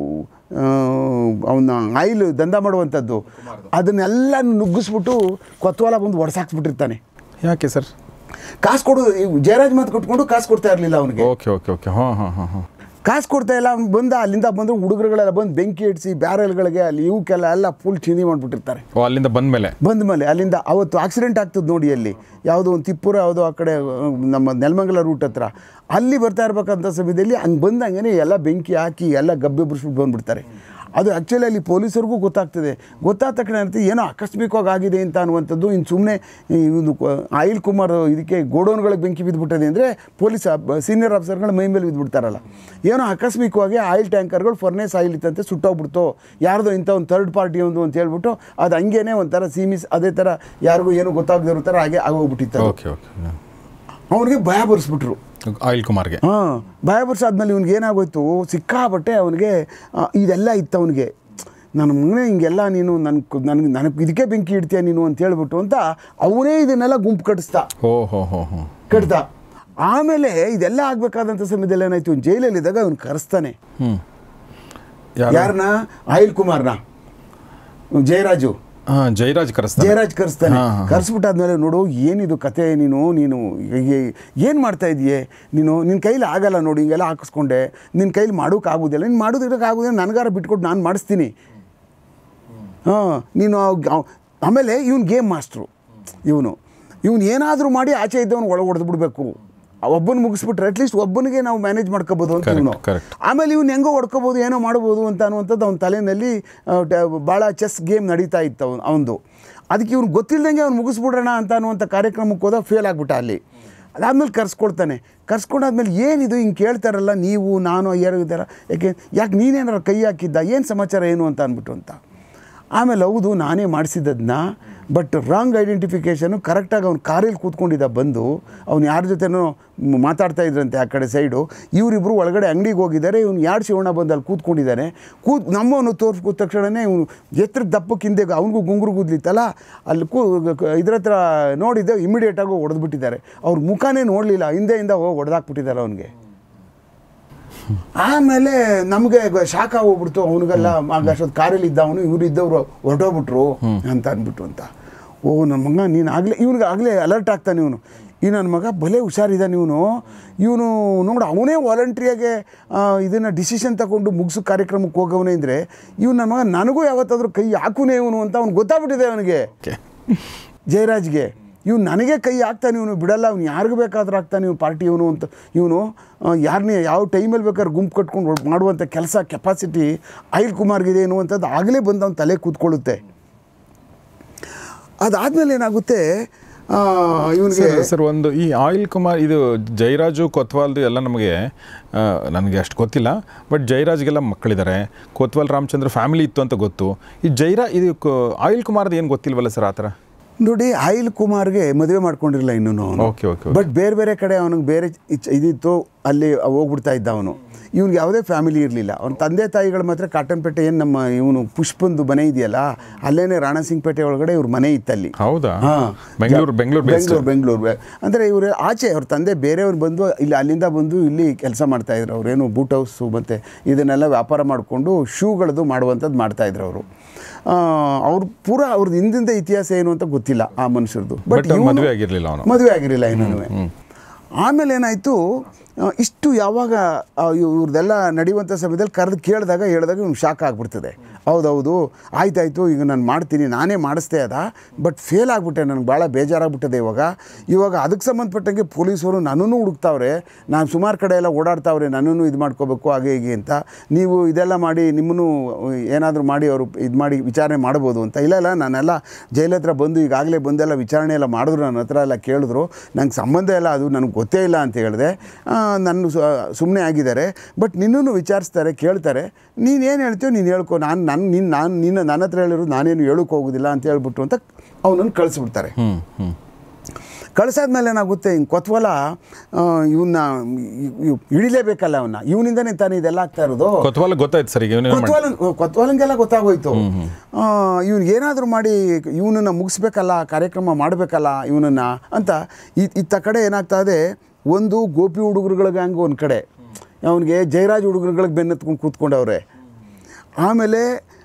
ಅವನ್ನ ಆಯಿಲ್ ದಂಧ ಮಾಡುವಂಥದ್ದು, ಅದನ್ನೆಲ್ಲ ನುಗ್ಗಿಸ್ಬಿಟ್ಟು ಕೊತ್ವಾಲ ಬಂದು ಒಡ್ಸಾಕ್ಸ್ಬಿಟ್ಟಿರ್ತಾನೆ. ಯಾಕೆ ಸರ್? ಕಾಸು ಕೊಡು, ಜಯರಾಜ್ ಮಾತು ಕೊಟ್ಕೊಂಡು ಕಾಸು ಕೊಡ್ತಾ ಇರಲಿಲ್ಲ ಅವನಿಗೆ. ಕಾಸು ಕೊಡ್ತಾ ಇಲ್ಲ. ಅವ್ನು ಅಲ್ಲಿಂದ ಬಂದು ಹುಡುಗರುಗಳೆಲ್ಲ ಬಂದು ಬೆಂಕಿ ಇಡಿಸಿ ಬ್ಯಾರಲ್ಗಳಿಗೆ ಅಲ್ಲಿ ಇವಕ್ಕೆಲ್ಲ ಎಲ್ಲ ಫುಲ್ ಚಿಂದಿ ಮಾಡಿಬಿಟ್ಟಿರ್ತಾರೆ. ಅಲ್ಲಿಂದ ಬಂದ ಮೇಲೆ ಅಲ್ಲಿಂದ ಅವತ್ತು ಆಕ್ಸಿಡೆಂಟ್ ಆಗ್ತದೆ ನೋಡಿ, ಅಲ್ಲಿ ಯಾವುದೋ ಒಂದು ತಿಪ್ಪೂರ ಯಾವುದೋ ಆ ಕಡೆ ನಮ್ಮ ನೆಲಮಂಗಲ ರೂಟ್ ಹತ್ರ, ಅಲ್ಲಿ ಬರ್ತಾ ಇರ್ಬೇಕಂತ ಸಮಯದಲ್ಲಿ ಹಂಗೆ ಬಂದಂಗೆ ಎಲ್ಲ ಬೆಂಕಿ ಹಾಕಿ ಎಲ್ಲ ಗಬ್ಬೆ ಬಿಡಿಸ್ಬಿಟ್ಟು ಬಂದುಬಿಡ್ತಾರೆ. ಅದು ಆ್ಯಕ್ಚುಲಿ ಅಲ್ಲಿ ಪೊಲೀಸರಿಗೂ ಗೊತ್ತಾಗ್ತದೆ. ಗೊತ್ತಾದ ತಕ್ಷಣ ಇರ್ತೀವಿ ಏನೋ ಆಕಸ್ಮಿಕವಾಗಿ ಆಗಿದೆ ಅಂತ ಅನ್ನುವಂಥದ್ದು. ಇನ್ನು ಸುಮ್ಮನೆ ಇದು ಅಯಿಲ್ ಕುಮಾರ್ ಇದಕ್ಕೆ ಗೋಡೌನ್ಗಳಿಗೆ ಬೆಂಕಿ ಬಿದ್ದುಬಿಟ್ಟಿದೆ ಅಂದರೆ ಪೊಲೀಸ್ ಸೀನಿಯರ್ ಆಫೀಸರ್ಗಳು ಮೈ ಮೇಲೆ ಬಿದ್ದುಬಿಡ್ತಾರಲ್ಲ, ಏನೋ ಆಕಸ್ಮಿಕವಾಗಿ ಆಯಿಲ್ ಟ್ಯಾಂಕರ್ಗಳು ಫರ್ನೇಸ್ ಆಯಿಲ್ ಇತ್ತಂತೆ ಸುಟ್ಟೋಗ್ಬಿಡ್ತು, ಯಾರ್ದೋ ಇಂಥ ಒಂದು ಥರ್ಡ್ ಪಾರ್ಟಿ ಒಂದು ಅಂತ ಹೇಳ್ಬಿಟ್ಟು ಅದು ಹಂಗೇನೆ ಒಂಥರ ಅದೇ ಥರ ಯಾರಿಗೂ ಏನೂ ಗೊತ್ತಾಗದೇ ಇರೋ ಥರ ಹಾಗೆ ಆಗೋಗ್ಬಿಟ್ಟಿತ್ತು. ಅವನಿಗೆ ಭಯ ಬರ್ಸ್ಬಿಟ್ರು ಆಯಿಲ್ ಕುಮಾರ್ಗೆ. ಹಾಂ, ಭಯ ಬರ್ಸಾದ್ಮೇಲೆ ಇವ್ನಿಗೆ ಏನಾಗೋಯ್ತು, ಸಿಕ್ಕಾಬಟ್ಟೆ ಅವನಿಗೆ ಇದೆಲ್ಲ ಇತ್ತು ಅವನಿಗೆ. ನನ್ನ ಮಗನೇ ಹಿಂಗೆಲ್ಲ ನೀನು ನನಗೆ ಇದಕ್ಕೆ ಬೆಂಕಿ ಇಡ್ತೀಯ ನೀನು ಅಂತ ಹೇಳ್ಬಿಟ್ಟು ಅಂತ ಅವನೇ ಇದನ್ನೆಲ್ಲ ಗುಂಪು ಕಟ್ಟಿಸ್ತಾ ಕಟ್ತಾ. ಆಮೇಲೆ ಇದೆಲ್ಲ ಆಗಬೇಕಾದಂಥ ಸಮಯದಲ್ಲಿ ಏನಾಯ್ತು, ಜೈಲಲ್ಲಿದ್ದಾಗ ಅವ್ನು ಕರೆಸ್ತಾನೆ. ಯಾರನ್ನ? ಆಯಿಲ್ ಕುಮಾರ್ನ, ಜಯರಾಜ್ ಕರೆಸ್ತಾನೆ. ಕರೆಸ್ಬಿಟ್ಟಾದ್ಮೇಲೆ ನೋಡು ಏನಿದು ಕತೆ, ನೀನು ಏನು ಮಾಡ್ತಾ ಇದೆಯೇ ನೀನು, ನಿನ್ನ ಕೈಲಿ ಆಗಲ್ಲ ನೋಡಿ, ಹಿಂಗೆಲ್ಲ ಹಾಕಿಸ್ಕೊಂಡೆ, ನಿನ್ನ ಕೈಲಿ ಮಾಡೋಕ್ಕಾಗೋದಿಲ್ಲ, ನೀನು ಮಾಡೋದಕ್ಕಾಗೋದಿಲ್ಲ, ನನಗಾರ ಬಿಟ್ಕೊಟ್ಟು ನಾನು ಮಾಡಿಸ್ತೀನಿ. ನೀನು ಆಮೇಲೆ ಇವನು ಗೇಮ್ ಮಾಸ್ಟ್ರು, ಇವನು ಏನಾದರೂ ಮಾಡಿ ಆಚೆ ಇದ್ದವನು ಒಳಗೆ ಹೊಡೆದು ಬಿಡಬೇಕು, ಒಬ್ಬನ ಮುಗಿಸ್ಬಿಟ್ರೆ ಅಟ್ಲೀಸ್ಟ್ ಒಬ್ಬನಿಗೆ ನಾವು ಮ್ಯಾನೇಜ್ ಮಾಡ್ಕೋಬೋದು ಅಂತ ಇವನು. ಆಮೇಲೆ ಇವನು ಹೆಂಗೋ ಹೊಡ್ಕೋಬೋದು, ಏನೋ ಮಾಡ್ಬೋದು ಅಂತ ಅನ್ನುವಂಥದ್ದು ಅವನ ತಲೆಯಲ್ಲಿ ಭಾಳ ಚೆಸ್ ಗೇಮ್ ನಡೀತಾ ಇತ್ತು ಅವನದು. ಅದಕ್ಕೆ ಇವ್ನು ಗೊತ್ತಿಲ್ಲದಂಗೆ ಅವ್ನು ಮುಗಿಸ್ಬಿಡ್ರೋಣ ಅಂತ ಅನ್ನುವಂಥ ಕಾರ್ಯಕ್ರಮಕ್ಕೆ ಹೋದಾಗ ಫೇಲ್ ಆಗಿಬಿಟ್ಟ ಅಲ್ಲಿ. ಅದಾದಮೇಲೆ ಕರ್ಸ್ಕೊಂಡಾದ್ಮೇಲೆ ಏನಿದು ಹಿಂಗೆ ಕೇಳ್ತಾರಲ್ಲ ನೀವು, ನಾನು ಯಾರು ಇದ್ದಾರ, ಯಾಕೆ ನೀನೇನಾರು ಕೈ ಹಾಕಿದ್ದ, ಏನು ಸಮಾಚಾರ ಏನು ಅಂತ ಅಂದ್ಬಿಟ್ಟು ಅಂತ. ಆಮೇಲೆ ಹೌದು ನಾನೇ ಮಾಡಿಸಿದ್ದದನ್ನ, ಬಟ್ ರಾಂಗ್ ಐಡೆಂಟಿಫಿಕೇಷನು. ಕರೆಕ್ಟಾಗಿ ಅವ್ನು ಕಾರಲ್ಲಿ ಕೂತ್ಕೊಂಡಿದ್ದ, ಬಂದು ಅವ್ನು ಯಾರ ಜೊತೆನೋ ಮಾತಾಡ್ತಾ ಇದ್ರಂತೆ ಆ ಕಡೆ ಸೈಡು. ಇವರಿಬ್ಬರು ಒಳಗಡೆ ಅಂಗಡಿಗೆ ಹೋಗಿದ್ದಾರೆ, ಇವ್ನು ಯಾರು ಶಿವಣ್ಣ ಬಂದು ಅಲ್ಲಿ ಕೂತ್ಕೊಂಡಿದ್ದಾನೆ. ನಮ್ಮವನು ತೋರಿಸ್ಕೂದ ತಕ್ಷಣವೇ ಇವನು ಎತ್ತರದ ದಪ್ಪಕ್ಕೆ ಹಿಂದೆ ಅವನಿಗೂ ಗುಂಗುರು ಕೂದಲಿತ್ತಲ್ಲ, ಅಲ್ಲಿ ಇದ್ರ ಹತ್ರ ನೋಡಿದ್ದೆ, ಇಮಿಡಿಯೇಟಾಗಿ ಹೊಡೆದ್ಬಿಟ್ಟಿದ್ದಾರೆ. ಅವ್ರ ಮುಖನೇ ನೋಡಲಿಲ್ಲ, ಹಿಂದೆಯಿಂದ ಹೋಗಿ ಹೊಡೆದಾಕ್ಬಿಟ್ಟಿದ್ದಾರೆ ಅವನಿಗೆ. ಆಮೇಲೆ ನಮಗೆ ಶಾಖ ಹೋಗ್ಬಿಡ್ತು, ಅವನಿಗೆಲ್ಲ ಅಷ್ಟೊತ್ತು ಕಾರಲ್ಲಿ ಇದ್ದ ಅವನು, ಇವರು ಇದ್ದವರು ಹೊರಟೋಗ್ಬಿಟ್ರು ಅಂತ ಅಂದ್ಬಿಟ್ಟು ಅಂತ. ಓ ನನ್ನ ಮಗ ನೀನು ಇವನಿಗೆ ಆಗಲೇ ಅಲರ್ಟ್ ಆಗ್ತಾನೆ ಇವನು, ಈ ನನ್ನ ಮಗ ಭಲೇ ಹುಷಾರಿದ್ದಾನೆ ಇವನು ನೋಡು, ಅವನೇ ವಾಲಂಟ್ರಿಯಾಗೆ ಇದನ್ನು ಡಿಸಿಷನ್ ತಗೊಂಡು ಮುಗಿಸೋ ಕಾರ್ಯಕ್ರಮಕ್ಕೆ ಹೋಗವನೇ ಅಂದರೆ, ನನ್ನ ಮಗ ನನಗೂ ಯಾವತ್ತಾದರೂ ಕೈ ಹಾಕುನೇ ಇವನು ಅಂತ ಅವ್ನು ಗೊತ್ತಾಗ್ಬಿಟ್ಟಿದೆ ಅವನಿಗೆ, ಜಯರಾಜ್ಗೆ. ಇವ್ನು ನನಗೆ ಕೈ ಹಾಕ್ತಾನೆ, ಇವನು ಬಿಡಲ್ಲ, ಅವ್ನು ಯಾರಿಗೂ ಬೇಕಾದ್ರೂ ಹಾಕ್ತಾನೆ ಇವನು ಪಾರ್ಟಿ ಇವನು ಅಂತ. ಇವನು ಯಾರನ್ನೇ ಯಾವ ಟೈಮಲ್ಲಿ ಬೇಕಾದ್ರೆ ಗುಂಪು ಕಟ್ಕೊಂಡು ಮಾಡುವಂಥ ಕೆಲಸ ಕೆಪಾಸಿಟಿ ಆಯಿಲ್ ಕುಮಾರ್ಗಿದೆ ಅನ್ನುವಂಥದ್ದು ಆಗಲೇ ಬಂದು ಅವ್ನ ತಲೆ ಕೂತ್ಕೊಳ್ಳುತ್ತೆ. ಅದಾದಮೇಲೆ ಏನಾಗುತ್ತೆ ಇವನಿಗೆ ಸರ್, ಒಂದು ಈ ಆಯಿಲ್ ಕುಮಾರ್, ಇದು ಜಯರಾಜು ಕೊತ್ವಾಲ್ದು ಎಲ್ಲ ನನಗೆ ಅಷ್ಟು ಗೊತ್ತಿಲ್ಲ, ಬಟ್ ಜಯರಾಜ್ಗೆಲ್ಲ ಮಕ್ಕಳಿದ್ದಾರೆ, ಕೊತ್ವಾಲ್ ರಾಮಚಂದ್ರ ಫ್ಯಾಮಿಲಿ ಇತ್ತು ಅಂತ ಗೊತ್ತು. ಈ ಇದು ಆಯಿಲ್ ಕುಮಾರ್ದು ಏನು ಗೊತ್ತಿಲ್ವಲ್ಲ ಸರ್ ಆ ಥರ? ನೋಡಿ, ಆಯಿಲ್ ಕುಮಾರ್ಗೆ ಮದುವೆ ಮಾಡ್ಕೊಂಡಿರಲಿಲ್ಲ ಇನ್ನೂ, ಬಟ್ ಬೇರೆ ಕಡೆ ಅವನಿಗೆ ಬೇರೆ ಇದಿತ್ತು, ಅಲ್ಲಿ ಹೋಗ್ಬಿಡ್ತಾ ಇದ್ದ ಅವನು. ಇವ್ನಿಗೆ ಯಾವುದೇ ಫ್ಯಾಮಿಲಿ ಇರಲಿಲ್ಲ. ಅವ್ನ ತಂದೆ ತಾಯಿಗಳು ಮಾತ್ರ ಕಾಟನ್ಪೇಟೆ ಏನು ನಮ್ಮ ಇವನು ಪುಷ್ಪಂದು ಮನೆ ಇದೆಯಲ್ಲ, ಅಲ್ಲೇನೆ ರಾಣಸಿಂಗ್ಪೇಟೆ ಒಳಗಡೆ ಇವ್ರ ಮನೆ ಇತ್ತಲ್ಲಿ. ಹೌದಾ? ಬೆಂಗಳೂರು ಅಂದರೆ ಇವರು ಆಚೆ ಅವ್ರ ತಂದೆ ಬೇರೆಯವ್ರು ಬಂದು ಇಲ್ಲಿ ಅಲ್ಲಿಂದ ಬಂದು ಇಲ್ಲಿ ಕೆಲಸ ಮಾಡ್ತಾಯಿದ್ರು. ಅವರೇನು ಬೂಟ್ ಹೌಸು ಮತ್ತು ಇದನ್ನೆಲ್ಲ ವ್ಯಾಪಾರ ಮಾಡಿಕೊಂಡು ಶೂಗಳದ್ದು ಮಾಡುವಂಥದ್ದು ಮಾಡ್ತಾಯಿದ್ರು ಅವರು. ಅವ್ರದ್ದು ಹಿಂದಿಂದ ಇತಿಹಾಸ ಏನು ಅಂತ ಗೊತ್ತಿಲ್ಲ ಆ ಮನುಷ್ಯರದು, ಬಟ್ ಮದುವೆ ಆಗಿರಲಿಲ್ಲ ಇನ್ನೂ. ಆಮೇಲೆ ಏನಾಯಿತು, ಇಷ್ಟು ಯಾವಾಗ ಇವ್ರದ್ದೆಲ್ಲ ನಡೆಯುವಂಥ ಸಮಯದಲ್ಲಿ ಹೇಳಿದಾಗ ಇವ್ನು ಶಾಕ್ ಆಗಿಬಿಡ್ತದೆ. ಹೌದೌದು, ಆಯ್ತಾಯಿತು, ಈಗ ನಾನು ಮಾಡ್ತೀನಿ, ನಾನೇ ಮಾಡಿಸ್ದೆ ಬಟ್ ಫೇಲ್ ಆಗಿಬಿಟ್ಟೆ, ನನಗೆ ಭಾಳ ಬೇಜಾರಾಗ್ಬಿಟ್ಟದೆ. ಇವಾಗ ಅದಕ್ಕೆ ಸಂಬಂಧಪಟ್ಟಂಗೆ ಪೊಲೀಸರು ನನ್ನನ್ನು ಹುಡುಕ್ತಾವ್ರೆ, ನಾನು ಸುಮಾರು ಕಡೆ ಎಲ್ಲ ಓಡಾಡ್ತಾವ್ರೆ, ನನ್ನನ್ನು ಇದು ಮಾಡ್ಕೋಬೇಕು ಹಾಗೆ ಹೀಗೆ ಅಂತ. ನೀವು ಇದೆಲ್ಲ ಮಾಡಿ ನಿಮ್ಮನ್ನು ಏನಾದರೂ ಮಾಡಿ ಅವರು ಇದು ಮಾಡಿ ವಿಚಾರಣೆ ಮಾಡ್ಬೋದು ಅಂತ. ಇಲ್ಲ ನಾನೆಲ್ಲ ಜೈಲ ಹತ್ರ ಬಂದು ಈಗಾಗಲೇ ಬಂದೆಲ್ಲ ವಿಚಾರಣೆ ಎಲ್ಲ ಮಾಡಿದ್ರು, ನನ್ನ ಹತ್ರ ಎಲ್ಲ ಕೇಳಿದ್ರು, ನಂಗೆ ಸಂಬಂಧ ಇಲ್ಲ, ಅದು ನನಗೆ ಗೊತ್ತೇ ಇಲ್ಲ ಅಂತ ಹೇಳಿದೆ. ನನ್ನ ಸುಮ್ಮನೆ ಆಗಿದ್ದಾರೆ, ಬಟ್ ನಿನ್ನೂ ವಿಚಾರಿಸ್ತಾರೆ, ಕೇಳ್ತಾರೆ, ನೀನೇನು ಹೇಳ್ತೀಯೋ ನೀನು ಹೇಳ್ಕೊ, ನನ್ನ ಹತ್ರ ಹೇಳಿರೋದು ನಾನೇನು ಹೇಳೋಕೆ ಹೋಗೋದಿಲ್ಲ ಅಂತ ಹೇಳ್ಬಿಟ್ಟು ಅಂತ ಅವನನ್ನು ಕಳಿಸ್ಬಿಡ್ತಾರೆ. ಕಳಿಸಾದ್ಮೇಲೆ ಏನಾಗುತ್ತೆ, ಹಿಂಗೆ ಕೊತ್ವಾಲ ಇವನ್ನ ಹಿಡಿಲೇಬೇಕಲ್ಲ, ಇವನಿಂದನೇ ತಾನೇ ಇದೆಲ್ಲ ಆಗ್ತಾ ಇರೋದು. ಕೊತ್ವಾಲಂಗೆಲ್ಲ ಗೊತ್ತಾಗೋಯ್ತು. ಏನಾದರೂ ಮಾಡಿ ಇವನನ್ನು ಮುಗಿಸ್ಬೇಕಲ್ಲ, ಕಾರ್ಯಕ್ರಮ ಮಾಡಬೇಕಲ್ಲ ಇವನನ್ನು ಅಂತ. ಇತ್ತ ಕಡೆ ಏನಾಗ್ತಾ ಇದೆ, ಒಂದು ಗೋಪಿ ಹುಡುಗರುಗಳಿಗೆ ಹಂಗೆ ಒಂದು ಕಡೆ ಅವನಿಗೆ ಜಯರಾಜ್ ಹುಡುಗರುಗಳಿಗೆ ಬೆನ್ನತ್ಕೊಂಡು ಕೂತ್ಕೊಂಡವ್ರೆ. ಆಮೇಲೆ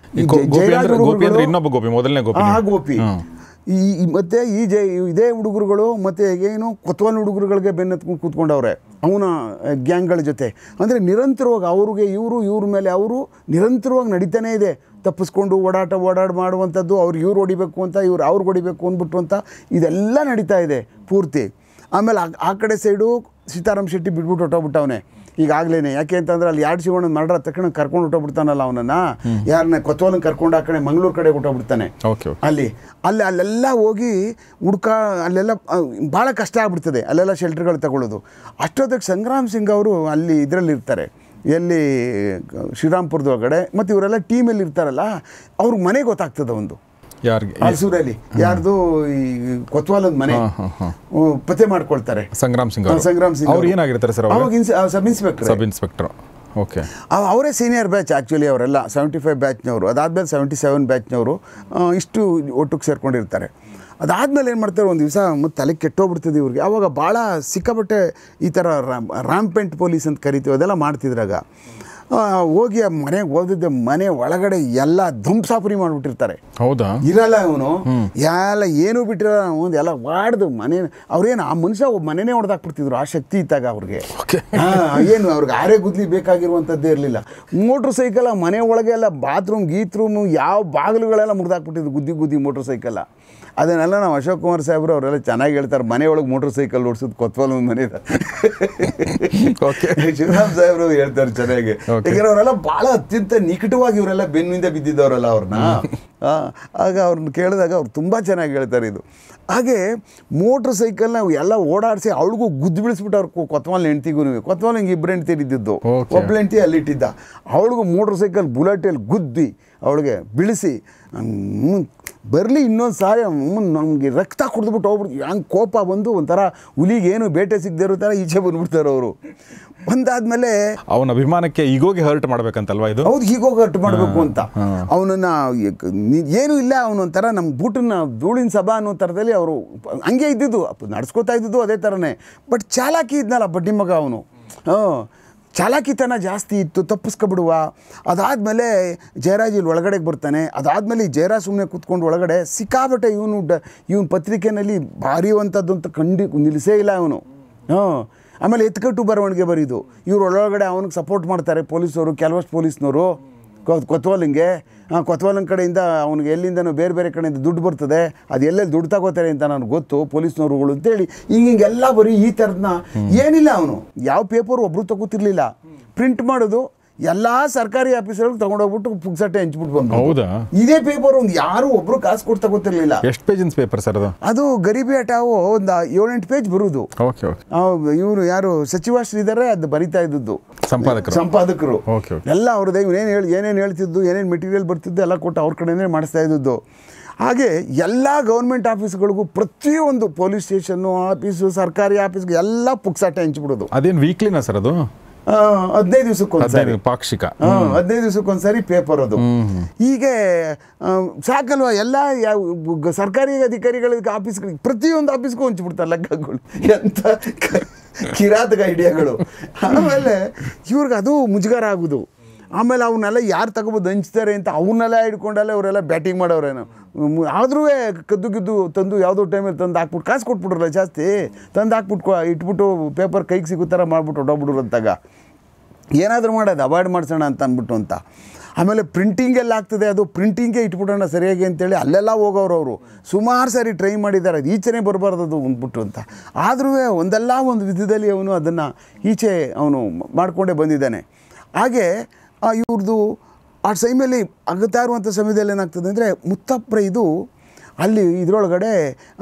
ಗೋಪಿ ಮತ್ತು ಇದೇ ಹುಡುಗರುಗಳು ಮತ್ತು ಏನು ಕೊತ್ವಾಲ್ ಹುಡುಗರುಗಳಿಗೆ ಬೆನ್ನತ್ಕೊಂಡು ಕೂತ್ಕೊಂಡವ್ರೆ ಅವನ ಗ್ಯಾಂಗ್ಗಳ ಜೊತೆ. ಅಂದರೆ ನಿರಂತರವಾಗಿ ಇವ್ರ ಮೇಲೆ ಅವರು ನಿರಂತರವಾಗಿ ನಡೀತಾನೇ ಇದೆ. ತಪ್ಪಿಸ್ಕೊಂಡು ಓಡಾಟ ಮಾಡುವಂಥದ್ದು, ಇವ್ರು ಹೊಡಿಬೇಕು ಅಂತ, ಅವ್ರಿಗೆ ಹೊಡಿಬೇಕು ಅಂದ್ಬಿಟ್ಟು ಅಂತ ಇದೆಲ್ಲ ನಡೀತಾ ಇದೆ ಪೂರ್ತಿ. ಆಮೇಲೆ ಆ ಕಡೆ ಸೈಡು ಸೀತಾರಾಮ್ ಶೆಟ್ಟಿ ಬಿಟ್ಬಿಟ್ಟು ಹೊಟ್ಟೋಗ್ಬಿಟ್ಟವನೇ ಈಗಾಗಲೇ. ಯಾಕೆ ಅಂತಂದ್ರೆ ಅಲ್ಲಿ ಯಾಡ್ ಶಿವಣ್ಣ ಮರ್ಡರ್ ತಕ್ಷಣ ಕರ್ಕೊಂಡು ಹೊಟ್ಟೋಗ್ಬಿಡ್ತಾನಲ್ಲ ಅವನನ್ನು, ಯಾರನ್ನ ಕೊತ್ವಾಲನ ಕರ್ಕೊಂಡು ಆ ಕಡೆ ಮಂಗಳೂರು ಕಡೆ ಹೊಟ್ಟೋಗ್ಬಿಡ್ತಾನೆ. ಅಲ್ಲೆಲ್ಲ ಹೋಗಿ ಅಲ್ಲೆಲ್ಲ ಭಾಳ ಕಷ್ಟ ಆಗ್ಬಿಡ್ತದೆ, ಅಲ್ಲೆಲ್ಲ ಶೆಲ್ಟರ್ಗಳು ತಗೊಳ್ಳೋದು. ಅಷ್ಟೊತ್ತಿಗೆ ಸಂಗ್ರಾಮ್ ಸಿಂಗ್ ಅವರು ಅಲ್ಲಿ ಇದರಲ್ಲಿರ್ತಾರೆ, ಎಲ್ಲಿ ಶ್ರೀರಾಮ್ಪುರದ ಒಳಗಡೆ, ಮತ್ತು ಇವರೆಲ್ಲ ಟೀಮಲ್ಲಿ ಇರ್ತಾರಲ್ಲ, ಅವ್ರಿಗೆ ಮನೆ ಗೊತ್ತಾಗ್ತದೆ ಒಂದು. ಯಾರಿಗೆ ಹಲಸೂರಲ್ಲಿ ಯಾರ್ದು ಈ ಕೊತ್ವಾಲದ ಮನೆ ಪತ್ತೆ ಮಾಡ್ಕೊಳ್ತಾರೆ. ಸಂಗ್ರಾಮ್ ಸಿಂಗ್ ಅವ್ರು ಏನಾಗಿರ್ತಾರೆ ಸರ್? ಅವಾಗ ಸಬ್ ಇನ್ಸ್ಪೆಕ್ಟರ್. ಓಕೆ. ಅವರೇ ಸೀನಿಯರ್ ಬ್ಯಾಚ್ ಆ್ಯಕ್ಚುಲಿ. ಅವರೆಲ್ಲ 75 ಬ್ಯಾಚ್ನವರು, ಅದಾದಮೇಲೆ 77 ಬ್ಯಾಚ್ನವರು ಇಷ್ಟು ಒಟ್ಟಿಗೆ ಸೇರ್ಕೊಂಡಿರ್ತಾರೆ. ಅದಾದಮೇಲೆ ಏನು ಮಾಡ್ತಾರೆ, ಒಂದು ದಿವಸ ಮತ್ತು ತಲೆ ಕೆಟ್ಟೋಗ್ಬಿಡ್ತದೆ ಇವ್ರಿಗೆ. ಆವಾಗ ಭಾಳ ಸಿಕ್ಕಾಪಟ್ಟೆ ಈ ಥರ ರ್ಯಾಂಪೆಂಟ್ ಪೊಲೀಸ್ ಅಂತ ಕರಿತೀವಿ, ಅದೆಲ್ಲ ಮಾಡ್ತಿದ್ರಾಗ ಹೋಗಿ ಆ ಮನೆಗೆ ಓದಿದ್ದೆ, ಮನೆ ಒಳಗಡೆ ಎಲ್ಲ ಧ್ವಂಸಾಪುರಿ ಮಾಡಿಬಿಟ್ಟಿರ್ತಾರೆ. ಹೌದಾ? ಇರಲ್ಲ ಅವನು ಎಲ್ಲ ಏನೂ ಬಿಟ್ಟಿರಲ್ಲ, ಒಂದು ಎಲ್ಲ ವಾಡ್ದು ಮನೆ. ಅವ್ರೇನು ಆ ಮನುಷ್ಯ ಮನೆಯೇ ಹೊಡೆದಾಕ್ಬಿಡ್ತಿದ್ರು, ಆ ಶಕ್ತಿ ಇದ್ದಾಗ ಅವ್ರಿಗೆ. ಏನು ಅವ್ರಿಗೆ ಆರೆ ಗುದ್ಲಿ ಬೇಕಾಗಿರುವಂಥದ್ದೇ ಇರಲಿಲ್ಲ. ಮೋಟ್ರ್ ಸೈಕಲ್ ಮನೆ ಒಳಗೆ ಎಲ್ಲ ಬಾತ್ರೂಮು ಯಾವ ಬಾಗಿಲುಗಳೆಲ್ಲ ಮುರಿದಾಕ್ಬಿಟ್ಟಿದ್ರು ಗುದ್ದಿ ಮೋಟ್ರ್ ಸೈಕಲ್ಲ. ಅದನ್ನೆಲ್ಲ ನಾವು ಅಶೋಕ್ ಕುಮಾರ್ ಸಾಹೇಬ್ರು ಅವರೆಲ್ಲ ಚೆನ್ನಾಗಿ ಹೇಳ್ತಾರೆ. ಮನೆ ಒಳಗೆ ಮೋಟ್ರ್ ಸೈಕಲ್ ಓಡಿಸೋದು ಕೊತ್ವಾಲ್ ಮನೆ. ಶಿವರಾಮ್ ಸಾಹೇಬ್ರು ಹೇಳ್ತಾರೆ ಚೆನ್ನಾಗಿ. ಯಾಕಂದ್ರೆ ಅವರೆಲ್ಲ ಭಾಳ ಅತ್ಯಂತ ನಿಕಟವಾಗಿ ಇವರೆಲ್ಲ ಬೆನ್ನಿಂದ ಬಿದ್ದಿದ್ದವರಲ್ಲ ಅವ್ರನ್ನ. ಆಗ ಅವ್ರನ್ನ ಕೇಳಿದಾಗ ಅವ್ರು ತುಂಬ ಚೆನ್ನಾಗಿ ಹೇಳ್ತಾರೆ ಇದು. ಹಾಗೆ ಮೋಟ್ರ್ ಸೈಕಲ್ನ ಎಲ್ಲ ಓಡಾಡಿಸಿ ಅವಳಿಗೂ ಗುದ್ದು ಬಿಡಿಸ್ಬಿಟ್ಟು ಅವ್ರು ಕೊತ್ವಾಲ್ ಹೆಂಡ್ತಿಗೂ. ಕೊತ್ವಾಲ್ ಹಿಂಗೆ ಇಬ್ಬರು ಹೆಂಡ್ತಿ ಇದ್ದಿದ್ದು, ಒಬ್ಬಳು ಹೆಂಡ್ತಿ ಅಲ್ಲಿಟ್ಟಿದ್ದ. ಅವಳಿಗೂ ಮೋಟ್ರ್ ಸೈಕಲ್ ಬುಲೆಟಲ್ಲಿ ಗುದ್ದಿ ಅವಳಿಗೆ ಬಿಳಿಸಿ ಬರಲಿ ಇನ್ನೊಂದು ಸಾರಿ ನಮಗೆ ರಕ್ತ ಕುಡಿದ್ಬಿಟ್ಟು ಹೋಗ್ಬಿಟ್ಟು ಹಂಗೆ ಕೋಪ ಬಂದು ಒಂಥರ ಹುಲಿಗೆ ಏನು ಬೇಟೆ ಸಿಗದೇ ಇರೋ ಥರ ಈಚೆ ಬಂದ್ಬಿಡ್ತಾರೆ ಅವರು. ಬಂದಾದ್ಮೇಲೆ ಅವನ ಅಭಿಮಾನಕ್ಕೆ ಈಗೋಗಿ ಹರ್ಟ್ ಮಾಡ್ಬೇಕಂತಲ್ವಾ ಇದು? ಹೌದು, ಹೀಗೋಗಿ ಹರ್ಟ್ ಮಾಡಬೇಕು ಅಂತ. ಅವನನ್ನು ಏನೂ ಇಲ್ಲ, ಅವನೊಂಥರ ನಮ್ಮ ಬೂಟನ್ನ ಧೂಳಿನ ಸಭಾ ಅನ್ನೋ ಥರದಲ್ಲಿ ಅವರು ಹಂಗೆ ಇದ್ದಿದ್ದು, ನಡ್ಸ್ಕೋತಾ ಇದ್ದಿದ್ದು ಅದೇ ಥರನೇ. ಬಟ್ ಚಾಲಾಕಿ ಇದ್ನಲ್ಲ ಬಡ್ಡಿ ಮಗ ಅವನು. ಚಾಲಾಕಿತನ ಜಾಸ್ತಿ ಇತ್ತು, ತಪ್ಪಿಸ್ಕೊಬಿಡುವ. ಅದಾದಮೇಲೆ ಜಯರಾಜ್ ಇಲ್ಲಿ ಒಳಗಡೆಗೆ ಬರ್ತಾನೆ. ಅದಾದಮೇಲೆ ಜಯರಾಜ್ ಸುಮ್ಮನೆ ಕೂತ್ಕೊಂಡು ಒಳಗಡೆ ಸಿಕ್ಕಾಬಟ್ಟೆ ಇವನು ಪತ್ರಿಕೆಯಲ್ಲಿ ಬಾರಿಯುವಂಥದ್ದು ಅಂತ ನಿಲ್ಲಿಸೇ ಇಲ್ಲ ಅವನು. ಆಮೇಲೆ ಎತ್ಕಟ್ಟು ಬರವಣಿಗೆ ಬರೀದು. ಇವ್ರು ಒಳಗಡೆ ಅವನಿಗೆ ಸಪೋರ್ಟ್ ಮಾಡ್ತಾರೆ ಪೊಲೀಸವರು, ಕೆಲವಷ್ಟು ಪೊಲೀಸ್ನವರು. ಕೊತ್ವಾಲಿಂಗೆ ಕೊತ್ವಾಲನ ಕಡೆಯಿಂದ ಅವನಿಗೆ ಎಲ್ಲಿಂದನೂ ಬೇರೆ ಬೇರೆ ಕಡೆಯಿಂದ ದುಡ್ಡು ಬರ್ತದೆ, ಅದು ಎಲ್ಲೆಲ್ಲಿ ದುಡ್ಡು ತಗೋತಾರೆ ಅಂತ ನನಗೆ ಗೊತ್ತು ಪೊಲೀಸ್ನವ್ರುಗಳು ಅಂತೇಳಿ ಹಿಂಗೆಲ್ಲ ಬರೀ ಈ ಥರದನ್ನ. ಏನಿಲ್ಲ, ಅವನು ಯಾವ ಪೇಪರ್ ಒಬ್ಬರು ತಗೋತಿರ್ಲಿಲ್ಲ, ಪ್ರಿಂಟ್ ಮಾಡೋದು ಎಲ್ಲ ಸರ್ಕಾರಿ ಆಫೀಸರ್ಗೆ ತೊಗೊಂಡೋಗ್ಬಿಟ್ಟು ಪುಕ್ಸಟ್ಟೆ ಹಂಚ್ಬಿಟ್ಟು ಬಂದು. ಹೌದಾ? ಇದೇ ಪೇಪರ್ ಒಂದು ಯಾರು ಒಬ್ರು ಕಾಸು ಕೊಟ್ಟು ತಗೋತಿರ್ಲಿಲ್ಲ. ಎಷ್ಟು ಪೇಜಿನ ಪೇಪರ್ ಸರ್ ಅದು? ಅದು ಗರೀಬಿ ಹಠಾವು ಒಂದು 7-8 ಪೇಜ್ ಬರುವುದು. ಇವರು ಯಾರು ಸಚಿವಶ್ರೀದಾರೆ ಅದು ಬರಿತಾ ಇದ್ದದ್ದು, ಸಂಪಾದಕರು ಎಲ್ಲ ಅವ್ರದ್ದು. ಏನೇನು ಹೇಳ್ತಿದ್ದು, ಏನೇನು ಮೆಟೀರಿಯಲ್ ಬರ್ತಿದ್ದು ಎಲ್ಲ ಕೊಟ್ಟು ಅವ್ರ ಕಡೆನೇ ಮಾಡಿಸ್ತಾ ಇದ್ದದ್ದು. ಹಾಗೆ ಎಲ್ಲ ಗೌರ್ಮೆಂಟ್ ಆಫೀಸ್ಗಳಿಗೂ ಪ್ರತಿಯೊಂದು ಪೊಲೀಸ್ ಸ್ಟೇಷನ್ನು ಆಫೀಸು ಸರ್ಕಾರಿ ಆಫೀಸ್ಗೆ ಎಲ್ಲ ಪುಕ್ಸಾಟೆ ಹಂಚ್ಬಿಡೋದು. ಅದೇನು ವೀಕ್ಲಿನಾ ಸರ್ ಅದು? 15 ದಿವಸಕ್ಕೊಂದ್ಸರಿ ಪಾಕ್ಷಿಕ, 15 ದಿವಸಕ್ಕೊಂದ್ಸರಿ ಪೇಪರ್ ಅದು. ಹೀಗೆ ಸಾಕಲ್ವ, ಎಲ್ಲ ಸರ್ಕಾರಿ ಅಧಿಕಾರಿಗಳಿಗೆ ಆಫೀಸ್ಗಳಿಗೆ ಪ್ರತಿಯೊಂದು ಆಫೀಸ್ಗೂ ಹಂಚ್ಬಿಡ್ತಾರೆ ಲೆಕ್ಕಗಳು. ಎಂಥ ಕಿರಾತಕ ಐಡಿಯಾಗಳು. ಆಮೇಲೆ ಇವ್ರಿಗೆ ಅದು ಮುಜುಗರ ಆಗೋದು. ಆಮೇಲೆ ಅವನ್ನೆಲ್ಲ ಯಾರು ತಗೋಬೋದು ಹಂಚ್ತಾರೆ ಅಂತ ಅವನ್ನೆಲ್ಲ ಹಿಡ್ಕೊಂಡಲ್ಲ ಅವರೆಲ್ಲ ಬ್ಯಾಟಿಂಗ್ ಮಾಡೋರೇನು. ಆದ್ರೂ ಕದ್ದು ತಂದು ಯಾವುದೋ ಟೈಮಲ್ಲಿ ತಂದು ಹಾಕ್ಬಿಟ್ಟು ಕಾಸು ಕೊಟ್ಬಿಟ್ರಲ್ಲ ಜಾಸ್ತಿ, ತಂದು ಹಾಕ್ಬಿಟ್ಟು ಇಟ್ಬಿಟ್ಟು ಪೇಪರ್ ಕೈಗೆ ಸಿಗೋ ಥರ ಮಾಡ್ಬಿಟ್ಟು ಹೊಡೋಗ್ಬಿಡ್ರು ಅಂತಾಗ. ಏನಾದರೂ ಮಾಡೋದು ಅವಾಯ್ಡ್ ಮಾಡಿಸೋಣ ಅಂತ ಅಂದ್ಬಿಟ್ಟು ಅಂತ. ಆಮೇಲೆ ಪ್ರಿಂಟಿಂಗೆಲ್ಲ ಆಗ್ತದೆ, ಅದು ಪ್ರಿಂಟಿಂಗೇ ಇಟ್ಬಿಡೋಣ ಸರಿಯಾಗಿ ಅಂತೇಳಿ ಅಲ್ಲೆಲ್ಲ ಹೋಗೋರು ಅವರು. ಸುಮಾರು ಸಾರಿ ಟ್ರೈ ಮಾಡಿದ್ದಾರೆ, ಅದು ಈಚೆನೇ ಬರಬಾರ್ದು ಅದು ಅಂದ್ಬಿಟ್ಟು ಅಂತ. ಆದರೂ ಒಂದಲ್ಲ ಒಂದು ವಿಧದಲ್ಲಿ ಅವನು ಅದನ್ನು ಈಚೆ ಅವನು ಮಾಡಿಕೊಂಡೇ ಬಂದಿದ್ದಾನೆ. ಹಾಗೆ ಇವ್ರದ್ದು ಆ ಟೈಮಲ್ಲಿ ಆಗುತ್ತಾ ಇರುವಂಥ ಸಮಯದಲ್ಲಿ ಏನಾಗ್ತದೆ ಅಂದರೆ, ಮುತ್ತಪ್ಪ ಇದು ಅಲ್ಲಿ ಇದರೊಳಗಡೆ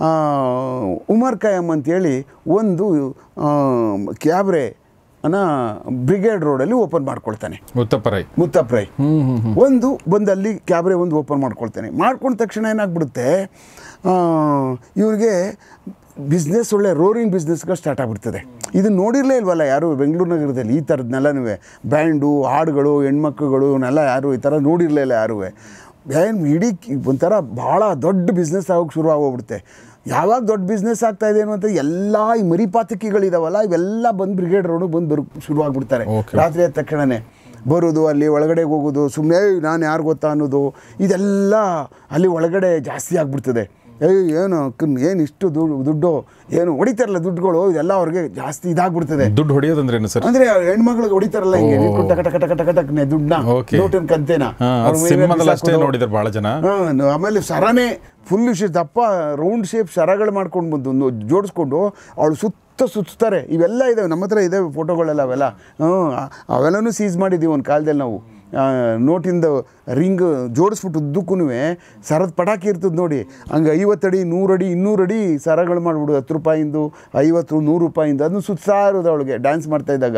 ಉಮರ್ ಖಯ್ಯಾಮ್ ಅಂತೇಳಿ ಒಂದು ಕ್ಯಾಬ್ರೆ ಬ್ರಿಗೇಡ್ ರೋಡಲ್ಲಿ ಓಪನ್ ಮಾಡ್ಕೊಳ್ತಾನೆ ಮುತ್ತಪ್ಪ ರೈ. ಒಂದು ಬಂದಲ್ಲಿ ಕ್ಯಾಬ್ರೆ ಒಂದು ಓಪನ್ ಮಾಡ್ಕೊಳ್ತಾನೆ. ಮಾಡ್ಕೊಂಡ ತಕ್ಷಣ ಏನಾಗ್ಬಿಡುತ್ತೆ, ಇವ್ರಿಗೆ ಬಿಸ್ನೆಸ್ ಒಳ್ಳೆ ರೋರಿಂಗ್ ಬಿಸ್ನೆಸ್ಗಳು ಸ್ಟಾರ್ಟ್ ಆಗಿಬಿಡ್ತದೆ. ಇದನ್ನು ನೋಡಿರಲೇ ಇಲ್ವಲ್ಲ ಯಾರು ಬೆಂಗಳೂರು ನಗರದಲ್ಲಿ ಈ ಥರದ್ನೆಲ್ಲನೂ, ಬ್ಯಾಂಡು ಹಾಡುಗಳು ಹೆಣ್ಮಕ್ಳುಗಳು ಇವನ್ನೆಲ್ಲ ಯಾರು ಈ ಥರ ನೋಡಿರಲೇ ಇಲ್ಲ ಯಾರೂ. ಇಡೀ ಒಂಥರ ಭಾಳ ದೊಡ್ಡ ಬಿಸ್ನೆಸ್ ಆಗೋಕ್ಕೆ ಶುರು ಆಗೋಗ್ಬಿಡುತ್ತೆ. ಯಾವಾಗ ದೊಡ್ಡ ಬಿಸ್ನೆಸ್ ಆಗ್ತಾಯಿದೆ ಅನ್ನುವಂಥ ಎಲ್ಲ ಈ ಮರಿಪಾತಕಿಗಳಿದಾವಲ್ಲ ಇವೆಲ್ಲ ಬಂದು ಬ್ರಿಗೇಡ್ ರೋಡು ಬಂದು ಶುರುವಾಗ್ಬಿಡ್ತಾರೆ. ರಾತ್ರಿ ಆದ ತಕ್ಷಣವೇ ಬರೋದು, ಅಲ್ಲಿ ಒಳಗಡೆ ಹೋಗೋದು, ಸುಮ್ಮನೆ ನಾನು ಯಾರು ಗೊತ್ತಾ ಅನ್ನೋದು, ಇದೆಲ್ಲ ಅಲ್ಲಿ ಒಳಗಡೆ ಜಾಸ್ತಿ ಆಗಿಬಿಡ್ತದೆ. ಏನು ಇಷ್ಟು ದುಡ್ಡು ಏನು ಹೊಡಿತಾರಲ್ಲ ದುಡ್ಡುಗಳು, ಇದೆಲ್ಲ ಅವ್ರಿಗೆ ಜಾಸ್ತಿ ಇದಾಗ್ಬಿಡ್ತದೆ. ದುಡ್ಡು ಹೊಡಿಯೋದಂದ್ರೆ ಏನು ಸರ್? ಅಂದ್ರೆ ಹೆಣ್ಮಕ್ಳಿಗೆ ಹೊಡಿತಾರಲ್ಲ ಹಿಂಗೆ ಟಕಟಕಟಕಟಕನೆ ದುಡ್ಡನ್ನ, ನೋಟಿನ ಕಂತೇನ ನೋಡಿದ್ರೆ ಬಹಳ ಜನ. ಆಮೇಲೆ ಸರನೇ ಫುಲ್ ದಪ್ಪ ರೌಂಡ್ ಶೇಪ್ ಸರಗಳು ಮಾಡ್ಕೊಂಡು ಬಂದು ಜೋಡಿಸ್ಕೊಂಡು ಅವಳು ಸುತ್ತಾರೆ. ಇವೆಲ್ಲ ಇದಾವೆ ನಮ್ಮ ಹತ್ರ, ಇದಾವೆ ಫೋಟೋಗಳೆಲ್ಲ ಅವೆಲ್ಲ. ಅವೆಲ್ಲನೂ ಸೀಸ್ ಮಾಡಿದ್ದೀವಿ ಒಂದು ಕಾಲದಲ್ಲಿ ನಾವು. ನೋಟಿಂದ ರಿಂಗ್ ಜೋಡಿಸ್ಬಿಟ್ಟು ಉದ್ದಕ್ಕೂ ಸರದ ಪಟಾಕಿ ಇರ್ತದೆ ನೋಡಿ, ಹಂಗೆ 50 ಅಡಿ 100 ಅಡಿ 200 ಅಡಿ ಸರಗಳು ಮಾಡಿಬಿಡು. 10 ರೂಪಾಯಿಂದು 50 100 ರೂಪಾಯಿಂದ ಅದನ್ನು ಸುತ್ತಾ ಇರೋದು ಅವಳಿಗೆ ಡ್ಯಾನ್ಸ್ ಮಾಡ್ತಾ ಇದ್ದಾಗ.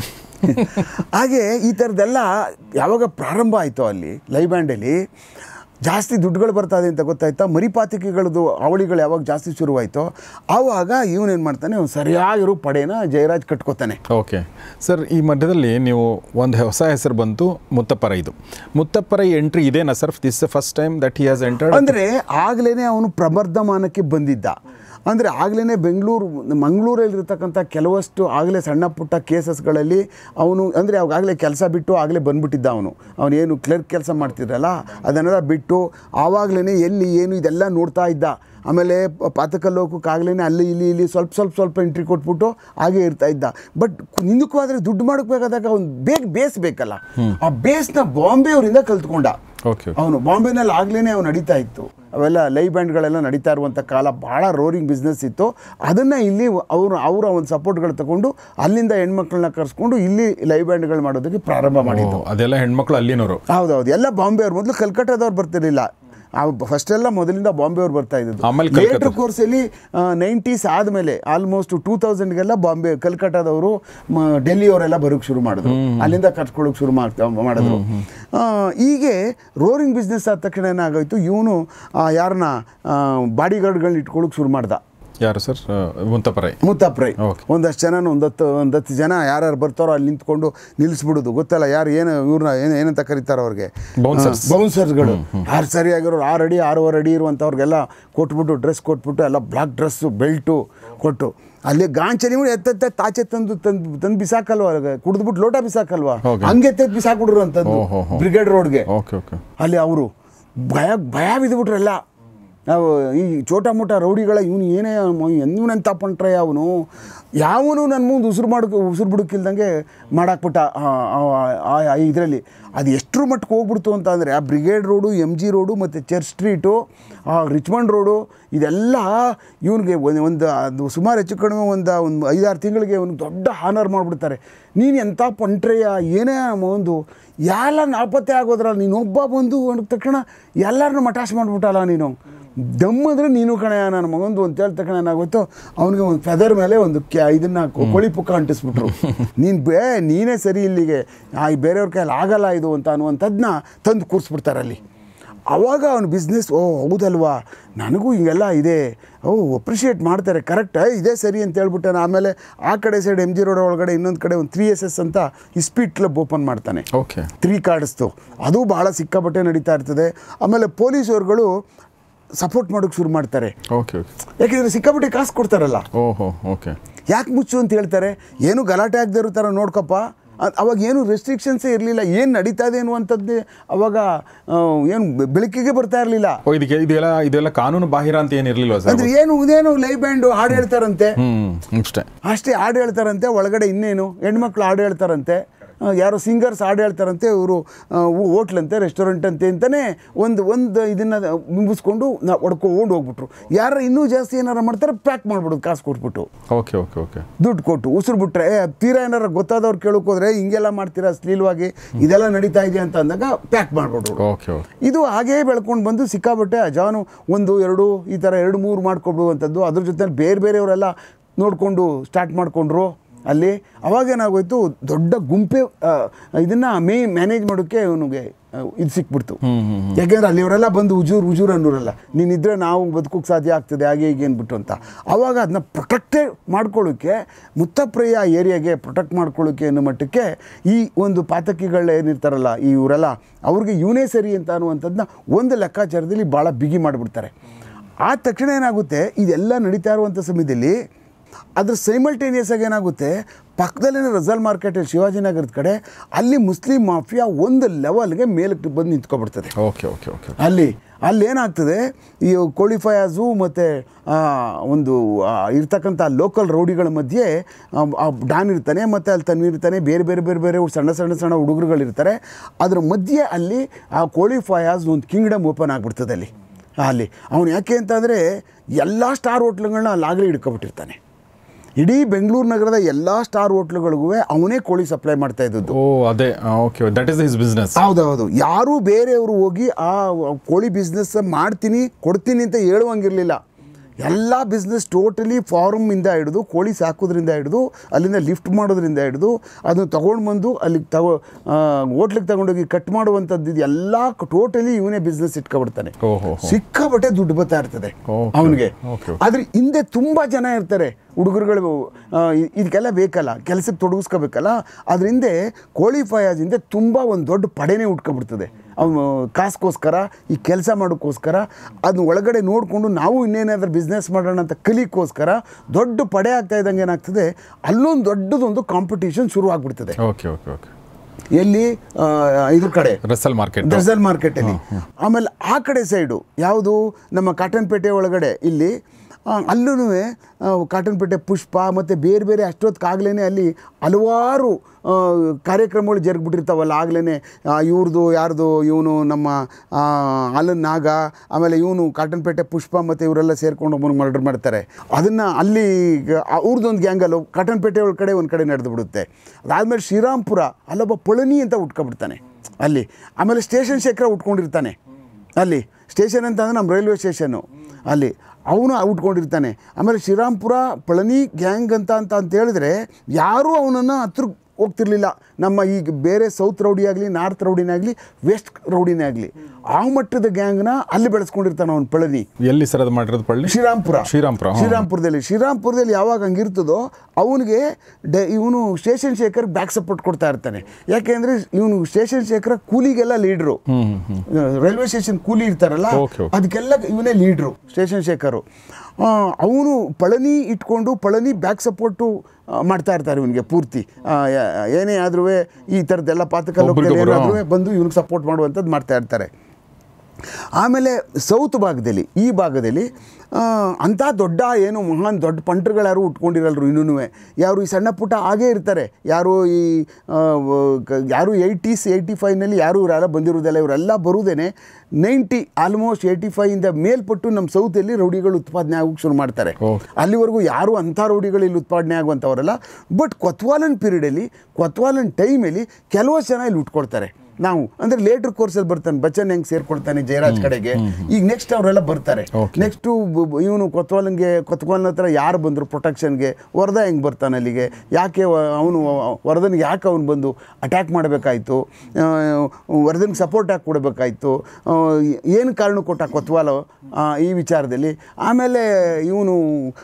ಹಾಗೆ ಈ ಥರದ್ದೆಲ್ಲ ಯಾವಾಗ ಪ್ರಾರಂಭ ಆಯಿತು ಅಲ್ಲಿ ಲೈವ್ ಬ್ಯಾಂಡಲ್ಲಿ, ಜಾಸ್ತಿ ದುಡ್ಡುಗಳು ಬರ್ತದೆ ಅಂತ ಗೊತ್ತಾಯ್ತಾ, ಮರಿಪಾತಿಕೆಗಳದ್ದು ಅವಳಿಗಳು ಯಾವಾಗ ಜಾಸ್ತಿ ಶುರುವಾಯಿತೋ ಆವಾಗ ಇವನೇನು ಮಾಡ್ತಾನೆ, ಅವ್ನು ಸರಿಯಾಗಿರೋ ಪಡೆನ ಜಯರಾಜ್ ಕಟ್ಕೋತಾನೆ. ಓಕೆ ಸರ್, ಈ ಮಧ್ಯದಲ್ಲಿ ನೀವು ಒಂದು ಹೊಸ ಹೆಸರು ಬಂತು, ಮುತ್ತಪ್ಪರೈ. ಇದು ಮುತ್ತಪ್ಪರೈ ಎಂಟ್ರಿ ಇದೇನಾ sir? This first time that he has entered? ಅಂದರೆ ಆಗಲೇ ಅವನು ಪ್ರವರ್ಧಮಾನಕ್ಕೆ ಬಂದಿದ್ದ. ಅಂದರೆ ಆಗಲೇ ಮಂಗಳೂರಲ್ಲಿರ್ತಕ್ಕಂಥ ಕೆಲವಷ್ಟು ಆಗಲೇ ಸಣ್ಣ ಪುಟ್ಟ ಕೇಸಸ್ಗಳಲ್ಲಿ ಅವನು, ಅಂದರೆ ಅವಾಗಲೇ ಕೆಲಸ ಬಿಟ್ಟು ಆಗಲೇ ಬಂದುಬಿಟ್ಟಿದ್ದ. ಅವನೇನು ಕ್ಲರ್ಕ್ ಕೆಲಸ ಮಾಡ್ತಿದ್ರಲ್ಲ ಅದನ್ನೆಲ್ಲ ಬಿಟ್ಟು ಆವಾಗಲೇ ಎಲ್ಲಿ ಏನು ಇದೆಲ್ಲ ನೋಡ್ತಾ ಇದ್ದ. ಆಮೇಲೆ ಪಾತಕಲ್ಲೋಕಕ್ಕಾಗಲೇ ಅಲ್ಲಿ ಇಲ್ಲಿ ಸ್ವಲ್ಪ ಎಂಟ್ರಿ ಕೊಟ್ಬಿಟ್ಟು ಹಾಗೆ ಇರ್ತಾ ಇದ್ದ. ಬಟ್ ನಿಂದಕ್ಕೂ ಆದರೆ ದುಡ್ಡು ಮಾಡೋಕ್ಬೇಕಾದಾಗ ಅವ್ನು ಬೇಸ್ ಬೇಕಲ್ಲ, ಆ ಬೇಸ್ನ ಬಾಂಬೆ ಅವರಿಂದ ಕಲ್ತ್ಕೊಂಡ. ಅವನು ಬಾಂಬೆನಲ್ಲಿ ಆಗ್ಲೇ ಅವ್ನು ನಡೀತಾ ಇತ್ತು, ಅವೆಲ್ಲ ಲೈವ್ ಬ್ಯಾಂಡ್ಗಳೆಲ್ಲ ನಡೀತಾ ಇರುವಂಥ ಕಾಲ, ಭಾಳ ರೋರಿಂಗ್ ಬಿಸ್ನೆಸ್ ಇತ್ತು. ಅದನ್ನು ಇಲ್ಲಿ ಅವರ ಒಂದು ಸಪೋರ್ಟ್ಗಳು ತಗೊಂಡು ಅಲ್ಲಿಂದ ಹೆಣ್ಮಕ್ಳನ್ನ ಕರೆಸ್ಕೊಂಡು ಇಲ್ಲಿ ಲೈವ್ ಬ್ಯಾಂಡ್ಗಳು ಮಾಡೋದಕ್ಕೆ ಪ್ರಾರಂಭ ಮಾಡಿದ್ದು. ಅದೆಲ್ಲ ಹೆಣ್ಮಕ್ಳು ಅಲ್ಲಿನವರು? ಹೌದೌದು, ಎಲ್ಲ ಬಾಂಬೆ ಅವ್ರು. ಮೊದಲು ಕಲ್ಕಟ್ಟಾದವ್ರು ಬರ್ತಿರಲಿಲ್ಲ, ಫಸ್ಟೆಲ್ಲ ಮೊದಲಿಂದ ಬಾಂಬೆ ಅವ್ರು ಬರ್ತಾ ಇದ್ದದ್ದು. ಲೇಟರ್ ಕೋರ್ಸಲ್ಲಿ 90s ಆದಮೇಲೆ ಆಲ್ಮೋಸ್ಟ್ 2000ಗೆಲ್ಲ ಬಾಂಬೆ ಕಲ್ಕಟ್ಟಾದವರು ಡೆಲ್ಲಿಯವರೆಲ್ಲ ಬರೋಕ್ಕೆ ಶುರು ಮಾಡಿದ್ರು, ಅಲ್ಲಿಂದ ಕರ್ಸ್ಕೊಳ್ಳೋಕೆ ಶುರು ಮಾಡಿದ್ರು. ಹೀಗೆ ರೋರಿಂಗ್ ಬಿಸ್ನೆಸ್ ಆದ ತಕ್ಷಣ ಏನಾಗೋಯ್ತು, ಇವನು ಯಾರನ್ನ ಬಾಡಿಗಾರ್ಡ್ಗಳನ್ನ ಇಟ್ಕೊಳ್ಳೋಕೆ ಶುರು ಮಾಡ್ದ. ಯಾರು ಸರ್? ಮುತ್ತಪ್ಪರೈ. ಒಂದಷ್ಟು ಜನ ಒಂದು 10 ಜನ ಯಾರ್ಯಾರು ಬರ್ತಾರೋ ಅಲ್ಲಿ ನಿಂತ್ಕೊಂಡು ನಿಲ್ಲಿಸ್ಬಿಡೋದು, ಗೊತ್ತಲ್ಲ ಯಾರು ಇವ್ರನ್ನ ಏನಂತ ಕರೀತಾರೋ ಅವ್ರಿಗೆ, ಬೌನ್ಸರ್ಸ್ಗಳು. ಯಾರು ಸರಿಯಾಗಿರೋರು 6 ಅಡಿ 6.5 ಅಡಿ ಇರುವಂಥವ್ರಿಗೆಲ್ಲ ಕೊಟ್ಬಿಟ್ಟು ಡ್ರೆಸ್ ಕೊಟ್ಬಿಟ್ಟು ಎಲ್ಲ ಬ್ಲಾಕ್ ಡ್ರೆಸ್ಸು ಬೆಲ್ಟು ಕೊಟ್ಟು ಅಲ್ಲಿ ಗಾಂಚಲಿ ಎತ್ತ ತಾಚೆ ತಂದು ಬಿಸಾಕಲ್ವ, ಕುಡಿದ್ಬಿಟ್ಟು ಲೋಟ ಬಿಸಾಕಲ್ವಾ, ಹಂಗೆ ಎತ್ತೆತ್ತು ಬಿಸಾಕ್ಬಿಡ್ರು ಅಂತದ್ದು ಬ್ರಿಗೇಡ್ ರೋಡ್ಗೆ. ಅಲ್ಲಿ ಅವರು ಭಯ ಬಿದ್ದುಬಿಟ್ರೆಲ್ಲ. ನಾವು ಈ ಚೋಟ ಮೋಟ ರೌಡಿಗಳ ಇವನೆಂತ ಪಂಟ್ರೆ ಯಾವನು ನನ್ನ ಮುಂದೆ ಉಸಿರು ಬಿಡೋಕ್ಕಿಲ್ದಂಗೆ ಮಾಡಾಕ್ಬಿಟ್ಟ ಇದರಲ್ಲಿ. ಅದು ಎಷ್ಟರ ಮಟ್ಟಕ್ಕೆ ಹೋಗ್ಬಿಡ್ತು ಅಂತ ಅಂದರೆ ಆ ಬ್ರಿಗೇಡ್ ರೋಡು, MG ರೋಡು ಮತ್ತು ಚರ್ಚ್ ಸ್ಟ್ರೀಟು, ರಿಚ್ಮಂಡ್ ರೋಡು, ಇದೆಲ್ಲ ಇವನಿಗೆ ಒಂದು ಸುಮಾರು ಹೆಚ್ಚು ಕಡಿಮೆ ಒಂದು 5-6 ತಿಂಗಳಿಗೆ ಅವ್ನಿಗೆ ದೊಡ್ಡ ಹಾನರ್ ಮಾಡಿಬಿಡ್ತಾರೆ. ನೀನು ಎಂಥ ಪಂಟ್ರೆಯ, ಏನೇ ಒಂದು ಎಲ್ಲ ನಾಪತ್ತೆ ಆಗೋದ್ರಲ್ಲ, ನೀನೊಬ್ಬ ಬಂದು ಅಂದ ತಕ್ಷಣ ಎಲ್ಲರನ್ನೂ ಮಟಾಶ್ ಮಾಡಿಬಿಟ್ಟಲ್ಲ ನೀನು. ದಮ್ಮಂದ್ರೆ ನೀನು ಕಣೆಯ ನನ್ನ ಮಗಂದು ಅಂತ ಹೇಳಿದ ತಕ್ಷಣ ಏನಾಗೋಯ್ತು, ಅವನಿಗೆ ಒಂದು ಫೆದರ್ ಮೇಲೆ ಒಂದು ಇದನ್ನು ಕೋಳಿ ಪುಕ್ಕ ಅಂಟಿಸ್ಬಿಟ್ರು. ನೀನೇ ಸರಿ ಇಲ್ಲಿಗೆ ಬೇರೆಯವ್ರ ಕೈಯಲ್ಲಿ ಆಗಲ್ಲ ಇದು ಅಂತ ಅನ್ನುವಂಥದ್ದನ್ನ ತಂದು ಕೂರಿಸ್ಬಿಡ್ತಾರಲ್ಲಿ. ಆವಾಗ ಅವನು ಬಿಸ್ನೆಸ್, ಹೌದಲ್ವಾ ನನಗೂ ಹಿಂಗೆಲ್ಲ ಇದೆ, ಅಪ್ರಿಷಿಯೇಟ್ ಮಾಡ್ತಾರೆ, ಕರೆಕ್ಟ್ ಇದೇ ಸರಿ ಅಂತ ಹೇಳ್ಬಿಟ್ಟಾನೆ. ಆಮೇಲೆ ಆ ಕಡೆ ಸೈಡ್ MG ರೋಡ್ ಒಳಗಡೆ ಇನ್ನೊಂದು ಕಡೆ ಒಂದು 3SS ಅಂತ ಇಸ್ಪೀಟ್ ಕ್ಲಬ್ ಓಪನ್ ಮಾಡ್ತಾನೆ. 3 ಕಾರ್ಡ್ಸ್ದು ಅದು ಭಾಳ ಸಿಕ್ಕಾಪಟ್ಟೆ ನಡೀತಾ ಇರ್ತದೆ. ಆಮೇಲೆ ಪೊಲೀಸವ್ರುಗಳು ಸಪೋರ್ಟ್ ಮಾಡೋಕ್ಕೆ ಶುರು ಮಾಡ್ತಾರೆ, ಯಾಕೆಂದರೆ ಸಿಕ್ಕಾಪಟ್ಟೆ ಕಾಸು ಕೊಡ್ತಾರಲ್ಲ. ಯಾಕೆ ಮುಚ್ಚು ಅಂತ ಹೇಳ್ತಾರೆ, ಏನು ಗಲಾಟೆ ಆಗದೆ ಇರೋ ಥರ ನೋಡ್ಕಪ್ಪ. ಅವಾಗ ಏನು ರೆಸ್ಟ್ರಿಕ್ಷನ್ಸೇ ಇರಲಿಲ್ಲ, ಏನು ನಡೀತಾ ಇದೆ ಅನ್ನುವಂಥದ್ದು ಅವಾಗ ಏನು ಬೆಳಕಿಗೆ ಬರ್ತಾ ಇರಲಿಲ್ಲ. ಇದೆಲ್ಲ ಕಾನೂನು ಬಾಹಿರ ಅಂತ ಏನಿರಲಿಲ್ಲ ಅಂದರೆ ಇದೇನು ಲೈವ್ ಬ್ಯಾಂಡು ಹಾಡು ಹೇಳ್ತಾರಂತೆ, ಅಷ್ಟೇ ಹಾಡು ಹೇಳ್ತಾರಂತೆ. ಒಳಗಡೆ ಇನ್ನೇನು ಹೆಣ್ಮಕ್ಳು ಹಾಡು ಹೇಳ್ತಾರಂತೆ, ಯಾರೋ ಸಿಂಗರ್ಸ್ ಹಾಡು ಹೇಳ್ತಾರಂತೆ, ಇವರು ಹೋಟ್ಲಂತೆ ರೆಸ್ಟೋರೆಂಟ್ ಅಂತಲೇ ಒಂದು ಇದನ್ನು ಮುಗಿಸ್ಕೊಂಡು ಹೊಡ್ಕೊಂಡು ಹೋಗ್ಬಿಟ್ರು. ಯಾರು ಇನ್ನೂ ಜಾಸ್ತಿ ಏನಾರು ಮಾಡ್ತಾರೆ ಪ್ಯಾಕ್ ಮಾಡ್ಬಿಡೋದು ಕಾಸು ಕೊಟ್ಬಿಟ್ಟು, ದುಡ್ಡು ಕೊಟ್ಟು ಉಸಿರು ಬಿಟ್ರೆ. ತೀರಾ ಏನಾರು ಗೊತ್ತಾದವ್ರು ಕೇಳೋಕೆ ಹೋದ್ರೆ ಹಿಂಗೆಲ್ಲ ಮಾಡ್ತೀರಾ ಅಶ್ಲೀಲವಾಗಿ, ಇದೆಲ್ಲ ನಡೀತಾ ಇದೆ ಅಂತ ಅಂದಾಗ ಪ್ಯಾಕ್ ಮಾಡಿಬಿಟ್ರು. ಇದು ಹಾಗೇ ಬೆಳ್ಕೊಂಡು ಬಂದು ಸಿಕ್ಕಾಬಟ್ಟೆ ಅಜಾನು 1, 2 ಈ ಥರ 2-3 ಮಾಡ್ಕೊಬಿಡುವಂಥದ್ದು. ಅದ್ರ ಜೊತೆ ಬೇರೆಯವರೆಲ್ಲ ನೋಡಿಕೊಂಡು ಸ್ಟಾರ್ಟ್ ಮಾಡಿಕೊಂಡ್ರು ಅಲ್ಲಿ. ಅವಾಗೇನಾಗೋಯ್ತು, ದೊಡ್ಡ ಗುಂಪೆ ಇದನ್ನು ಮ್ಯಾನೇಜ್ ಮಾಡೋಕ್ಕೆ ಅವನಿಗೆ ಇದು ಸಿಕ್ಬಿಡ್ತು. ಯಾಕೆಂದರೆ ಅಲ್ಲಿ ಇವರೆಲ್ಲ ಬಂದು ಉಜೂರ್ ಅನ್ನೋರಲ್ಲ, ನೀನಿದ್ರೆ ನಾವು ಬದುಕೋಕ್ಕೆ ಸಾಧ್ಯ ಆಗ್ತದೆ ಹಾಗೆ ಹೀಗೆ ಅಂದ್ಬಿಟ್ಟು ಅಂತ. ಆವಾಗ ಅದನ್ನ ಪ್ರೊಟೆಕ್ಟೇ ಮಾಡ್ಕೊಳ್ಳೋಕ್ಕೆ, ಮುತ್ತಪ್ಪರೈ ಏರಿಯಾಗೆ ಪ್ರೊಟೆಕ್ಟ್ ಮಾಡ್ಕೊಳ್ಳೋಕ್ಕೆ ಅನ್ನೋ ಮಟ್ಟಕ್ಕೆ ಈ ಒಂದು ಪಾತಕಿಗಳೇನಿರ್ತಾರಲ್ಲ ಇವರೆಲ್ಲ, ಅವ್ರಿಗೆ ಇವನೇ ಸರಿ ಅಂತ ಅನ್ನುವಂಥದ್ದನ್ನ ಒಂದು ಲೆಕ್ಕಾಚಾರದಲ್ಲಿ ಭಾಳ ಬಿಗಿ ಮಾಡಿಬಿಡ್ತಾರೆ. ಆ ತಕ್ಷಣ ಏನಾಗುತ್ತೆ, ಇದೆಲ್ಲ ನಡೀತಾ ಇರುವಂಥ ಸಮಯದಲ್ಲಿ ಅದ್ರ ಸೈಮಲ್ಟೇನಿಯಸ್ ಆಗಿ ಏನಾಗುತ್ತೆ, ಪಕ್ಕದಲ್ಲಿನ ರಜಾಲ್ ಮಾರ್ಕೆಟಲ್ಲಿ ಶಿವಾಜಿನಗರದ ಕಡೆ ಅಲ್ಲಿ ಮುಸ್ಲಿಂ ಮಾಫಿಯಾ ಒಂದು ಲೆವೆಲ್ಗೆ ಮೇಲಕ್ಕೆ ಬಂದು ನಿಂತ್ಕೊಬಿಡ್ತದೆ. ಅಲ್ಲಿ ಏನಾಗ್ತದೆ, ಈ ಕೋಳಿ ಫಯಾಜು ಮತ್ತು ಒಂದು ಇರ್ತಕ್ಕಂಥ ಲೋಕಲ್ ರೌಡಿಗಳ ಮಧ್ಯೆ ಡಾನ್ ಇರ್ತಾನೆ, ಮತ್ತು ಅಲ್ಲಿ ತನ್ನಿರ್ತಾನೆ, ಬೇರೆ ಸಣ್ಣ ಹುಡುಗರುಗಳಿರ್ತಾರೆ. ಅದ್ರ ಮಧ್ಯೆ ಅಲ್ಲಿ ಆ ಕೋಳಿ ಫಯಾಜ್ ಒಂದು ಕಿಂಗ್ಡಮ್ ಓಪನ್ ಆಗಿಬಿಡ್ತದೆ ಅಲ್ಲಿ. ಅವನು ಯಾಕೆ ಅಂತಂದರೆ ಎಲ್ಲ ಸ್ಟಾರ್ ಹೋಟ್ಲುಗಳನ್ನ ಅಲ್ಲಾಗಲೇ ಹಿಡ್ಕೊಬಿಟ್ಟಿರ್ತಾನೆ. ಇಡೀ ಬೆಂಗಳೂರು ನಗರದ ಎಲ್ಲ ಸ್ಟಾರ್ ಹೋಟ್ಲುಗಳಿಗೂ ಅವನೇ ಕೋಳಿ ಸಪ್ಲೈ ಮಾಡ್ತಾ ಇದ್ದದ್ದು. ಹೌದೌದು. ಯಾರೂ ಬೇರೆಯವರು ಹೋಗಿ ಆ ಕೋಳಿ ಬಿಸ್ನೆಸ್ ಕೊಡ್ತೀನಿ ಅಂತ ಹೇಳುವಂಗಿರಲಿಲ್ಲ. ಎಲ್ಲ ಬಿಸ್ನೆಸ್ ಟೋಟಲಿ ಫಾರ್ಮಿಂದ ಹಿಡಿದು ಕೋಳಿ ಸಾಕೋದ್ರಿಂದ ಹಿಡಿದು ಅಲ್ಲಿಂದ ಲಿಫ್ಟ್ ಮಾಡೋದ್ರಿಂದ ಹಿಡಿದು ಅದನ್ನು ತೊಗೊಂಡು ಬಂದು ಅಲ್ಲಿಗೆ ಹೋಟ್ಲಿಗೆ ತಗೊಂಡೋಗಿ ಕಟ್ ಮಾಡುವಂಥದ್ದು ಎಲ್ಲ ಟೋಟಲಿ ಇವನೇ ಬಿಸ್ನೆಸ್ ಇಟ್ಕೊಬಿಡ್ತಾನೆ. ಸಿಕ್ಕಾಬಟ್ಟೆ ದುಡ್ಡು ಬರ್ತಾ ಇರ್ತದೆ ಅವನಿಗೆ. ಆದ್ರೆ ಹಿಂದೆ ತುಂಬ ಜನ ಇರ್ತಾರೆ ಹುಡುಗರುಗಳು, ಇದಕ್ಕೆಲ್ಲ ಬೇಕಲ್ಲ, ಕೆಲಸಕ್ಕೆ ತೊಡಗಿಸ್ಕೋಬೇಕಲ್ಲ. ಅದ್ರ ಹಿಂದೆ ಕೋಳಿ ಫಯಾಜ್ ಹಿಂದೆ ತುಂಬ ಒಂದು ದೊಡ್ಡ ಪಡೆನೇ ಉಟ್ಕೊಬಿಡ್ತದೆ. ಅವನು ಕಾಸ್ಗೋಸ್ಕರ, ಈ ಕೆಲಸ ಮಾಡೋಕ್ಕೋಸ್ಕರ, ಅದನ್ನ ಒಳಗಡೆ ನೋಡಿಕೊಂಡು ನಾವು ಇನ್ನೇನಾದ್ರೂ ಬಿಸ್ನೆಸ್ ಮಾಡೋಣ ಅಂತ ಕಲಿಕೋಸ್ಕರ ದೊಡ್ಡ ಪಡೆ ಆಗ್ತಾ ಇದ್ದಂಗೆ ಏನಾಗ್ತದೆ, ಅಲ್ಲೊಂದು ದೊಡ್ಡದೊಂದು ಕಾಂಪಿಟೇಷನ್ ಶುರು ಆಗ್ಬಿಡ್ತದೆ. ಎಲ್ಲಿ? ಇದ್ರ ಕಡೆ ರಸಲ್ ಮಾರ್ಕೆಟಲ್ಲಿ. ಆಮೇಲೆ ಆ ಕಡೆ ಸೈಡು ಯಾವುದು, ನಮ್ಮ ಕಾಟನ್ಪೇಟೆ ಒಳಗಡೆ ಇಲ್ಲಿ ಅಲ್ಲೂ ಕಾಟನ್ಪೇಟೆ ಪುಷ್ಪ ಮತ್ತು ಬೇರೆ ಬೇರೆ ಅಷ್ಟೊತ್ತಿಗಾಗಲೇ ಅಲ್ಲಿ ಹಲವಾರು ಕಾರ್ಯಕ್ರಮಗಳು ಜರುಗಿಬಿಟ್ಟಿರ್ತಾವಲ್ಲ. ಆಗಲೇ ಇವ್ರದ್ದು ಯಾರ್ದು, ಇವನು ನಮ್ಮ ಅಲ್ಲನ್ ನಾಗ, ಆಮೇಲೆ ಇವನು ಕಾಟನ್ಪೇಟೆ ಪುಷ್ಪ ಮತ್ತು ಇವರೆಲ್ಲ ಸೇರಿಕೊಂಡು ಒಬ್ಬನು ಮರ್ಡರ್ ಮಾಡ್ತಾರೆ. ಅದನ್ನು ಅಲ್ಲಿ ಅವ್ರದ್ದೊಂದು ಗ್ಯಾಂಗಲ್ಲೂ ಕಾಟನ್ಪೇಟೆ ಒಳಗಡೆ ಒಂದು ಕಡೆ ನಡೆದು ಬಿಡುತ್ತೆ. ಅದಾದಮೇಲೆ ಶ್ರೀರಾಮ್ಪುರ ಅಲ್ಲೊಬ್ಬ ಪಳನಿ ಅಂತ ಉಟ್ಕೊಬಿಡ್ತಾನೆ ಅಲ್ಲಿ. ಆಮೇಲೆ ಸ್ಟೇಷನ್ ಶೇಖರ ಉಟ್ಕೊಂಡಿರ್ತಾನೆ ಅಲ್ಲಿ. ಸ್ಟೇಷನ್ ಅಂತ ಅಂದರೆ ನಮ್ಮ ರೈಲ್ವೆ ಸ್ಟೇಷನ್ನು ಅಲ್ಲಿ ಅವನು ಉಟ್ಕೊಂಡಿರ್ತಾನೆ. ಆಮೇಲೆ ಶ್ರೀರಾಮ್ಪುರ ಪಳನಿ ಗ್ಯಾಂಗ್ ಅಂತ ಹೇಳಿದ್ರೆ ಯಾರೂ ಅವನನ್ನು ಹತ್ರ ಹೋಗ್ತಿರ್ಲಿಲ್ಲ. ನಮ್ಮ ಈಗ ಬೇರೆ ಸೌತ್ ರೌಡಿ ಆಗಲಿ, ನಾರ್ತ್ ರೌಡಿನೇ ಆಗಲಿ, ವೆಸ್ಟ್ ರೌಡಿನೇ ಆಗಲಿ, ಆ ಮಟ್ಟದ ಗ್ಯಾಂಗ್ನ ಅಲ್ಲಿ ಬೆಳೆಸ್ಕೊಂಡಿರ್ತಾನೆ ಅವನು ಪಳನಿ. ಎಲ್ಲಿ ಸರ್ ಅದು ಮಾಡಿರೋದು? ಪಳ್ಳಿ ಶ್ರೀರಾಮ್ಪುರದಲ್ಲಿ ಯಾವಾಗ ಹಂಗಿರ್ತದೋ ಅವನಿಗೆ ಇವನು ಸ್ಟೇಷನ್ ಶೇಖರ್ ಬ್ಯಾಕ್ ಸಪೋರ್ಟ್ ಕೊಡ್ತಾ ಇರ್ತಾನೆ. ಯಾಕೆಂದರೆ ಇವನು ಸ್ಟೇಷನ್ ಶೇಖರ ಕೂಲಿಗೆಲ್ಲ ಲೀಡ್ರು. ರೈಲ್ವೆ ಸ್ಟೇಷನ್ ಕೂಲಿ ಇರ್ತಾರಲ್ಲ, ಅದಕ್ಕೆಲ್ಲ ಇವನೇ ಲೀಡ್ರು ಸ್ಟೇಷನ್ ಶೇಖರು. ಅವನು ಪಳನಿ ಇಟ್ಕೊಂಡು ಪಳನಿ ಬ್ಯಾಕ್ ಸಪೋರ್ಟು ಮಾಡ್ತಾ ಇರ್ತಾರೆ ಇವನಿಗೆ ಪೂರ್ತಿ. ಏನೇ ಆದ್ರೂ ಈ ಥರದ್ದೆಲ್ಲ ಪಾತಕಲ್ಲಿ ಏನಾದ್ರೂ ಬಂದು ಇವನಿಗೆ ಸಪೋರ್ಟ್ ಮಾಡುವಂಥದ್ದು ಮಾಡ್ತಾ ಇರ್ತಾರೆ. ಆಮೇಲೆ ಸೌತ್ ಭಾಗದಲ್ಲಿ, ಈ ಭಾಗದಲ್ಲಿ ಅಂಥ ದೊಡ್ಡ ಏನು ಮಹಾನ್ ದೊಡ್ಡ ಪಂಟ್ರುಗಳು ಯಾರು ಉಟ್ಕೊಂಡಿರಲ್ರು ಇನ್ನೂ. ಯಾರು ಈ ಸಣ್ಣ ಪುಟ್ಟ ಹಾಗೇ ಇರ್ತಾರೆ. ಯಾರು 80s 85ನಲ್ಲಿ ಯಾರು ಇವರೆಲ್ಲ ಬಂದಿರೋದಲ್ಲ. ಇವರೆಲ್ಲ ಬರುವುದೇನೆ ಆಲ್ಮೋಸ್ಟ್ 85ಇಂದ ಮೇಲ್ಪಟ್ಟು ನಮ್ಮ ಸೌತಲ್ಲಿ ರೌಡಿಗಳು ಉತ್ಪಾದನೆ ಆಗೋಕ್ಕೆ ಶುರು ಮಾಡ್ತಾರೆ. ಅಲ್ಲಿವರೆಗೂ ಯಾರು ಅಂಥ ರೌಡಿಗಳು ಇಲ್ಲಿ ಉತ್ಪಾದನೆ ಆಗುವಂಥವರಲ್ಲ. ಬಟ್ ಕೊತ್ವಾಲನ್ ಪೀರಿಯಡಲ್ಲಿ, ಕೊತ್ವಾಲನ್ ಟೈಮಲ್ಲಿ ಕೆಲವಷ್ಟು ಜನ ಇಲ್ಲಿ ಉಟ್ಕೊಳ್ತಾರೆ. ನಾವು ಅಂದರೆ ಲೇಟ್ರ್ ಕೋರ್ಸಲ್ಲಿ ಬರ್ತಾನೆ, ಬಚ್ಚನ್ ಹೆಂಗೆ ಸೇರ್ಕೊಳ್ತಾನೆ ಜಯರಾಜ್ ಕಡೆಗೆ. ಈಗ ನೆಕ್ಸ್ಟ್ ಅವರೆಲ್ಲ ಬರ್ತಾರೆ. ನೆಕ್ಸ್ಟು ಇವನು ಕೊತ್ವಾಲನ ಹತ್ರ ಯಾರು ಬಂದರು ಪ್ರೊಟೆಕ್ಷನ್ಗೆ, ವರದ ಹೆಂಗೆ ಬರ್ತಾನೆ ಅಲ್ಲಿಗೆ, ಯಾಕೆ ಅವನು ವರದನಿಗೆ ಯಾಕೆ ಅವನು ಬಂದು ಅಟ್ಯಾಕ್ ಮಾಡಬೇಕಾಯ್ತು, ವರದನಿಗೆ ಸಪೋರ್ಟ್ ಹಾಕಿ ಕೊಡಬೇಕಾಯ್ತು, ಏನು ಕಾರಣ ಕೊಟ್ಟ ಕೊತ್ವಾಲ ಈ ವಿಚಾರದಲ್ಲಿ. ಆಮೇಲೆ ಇವನು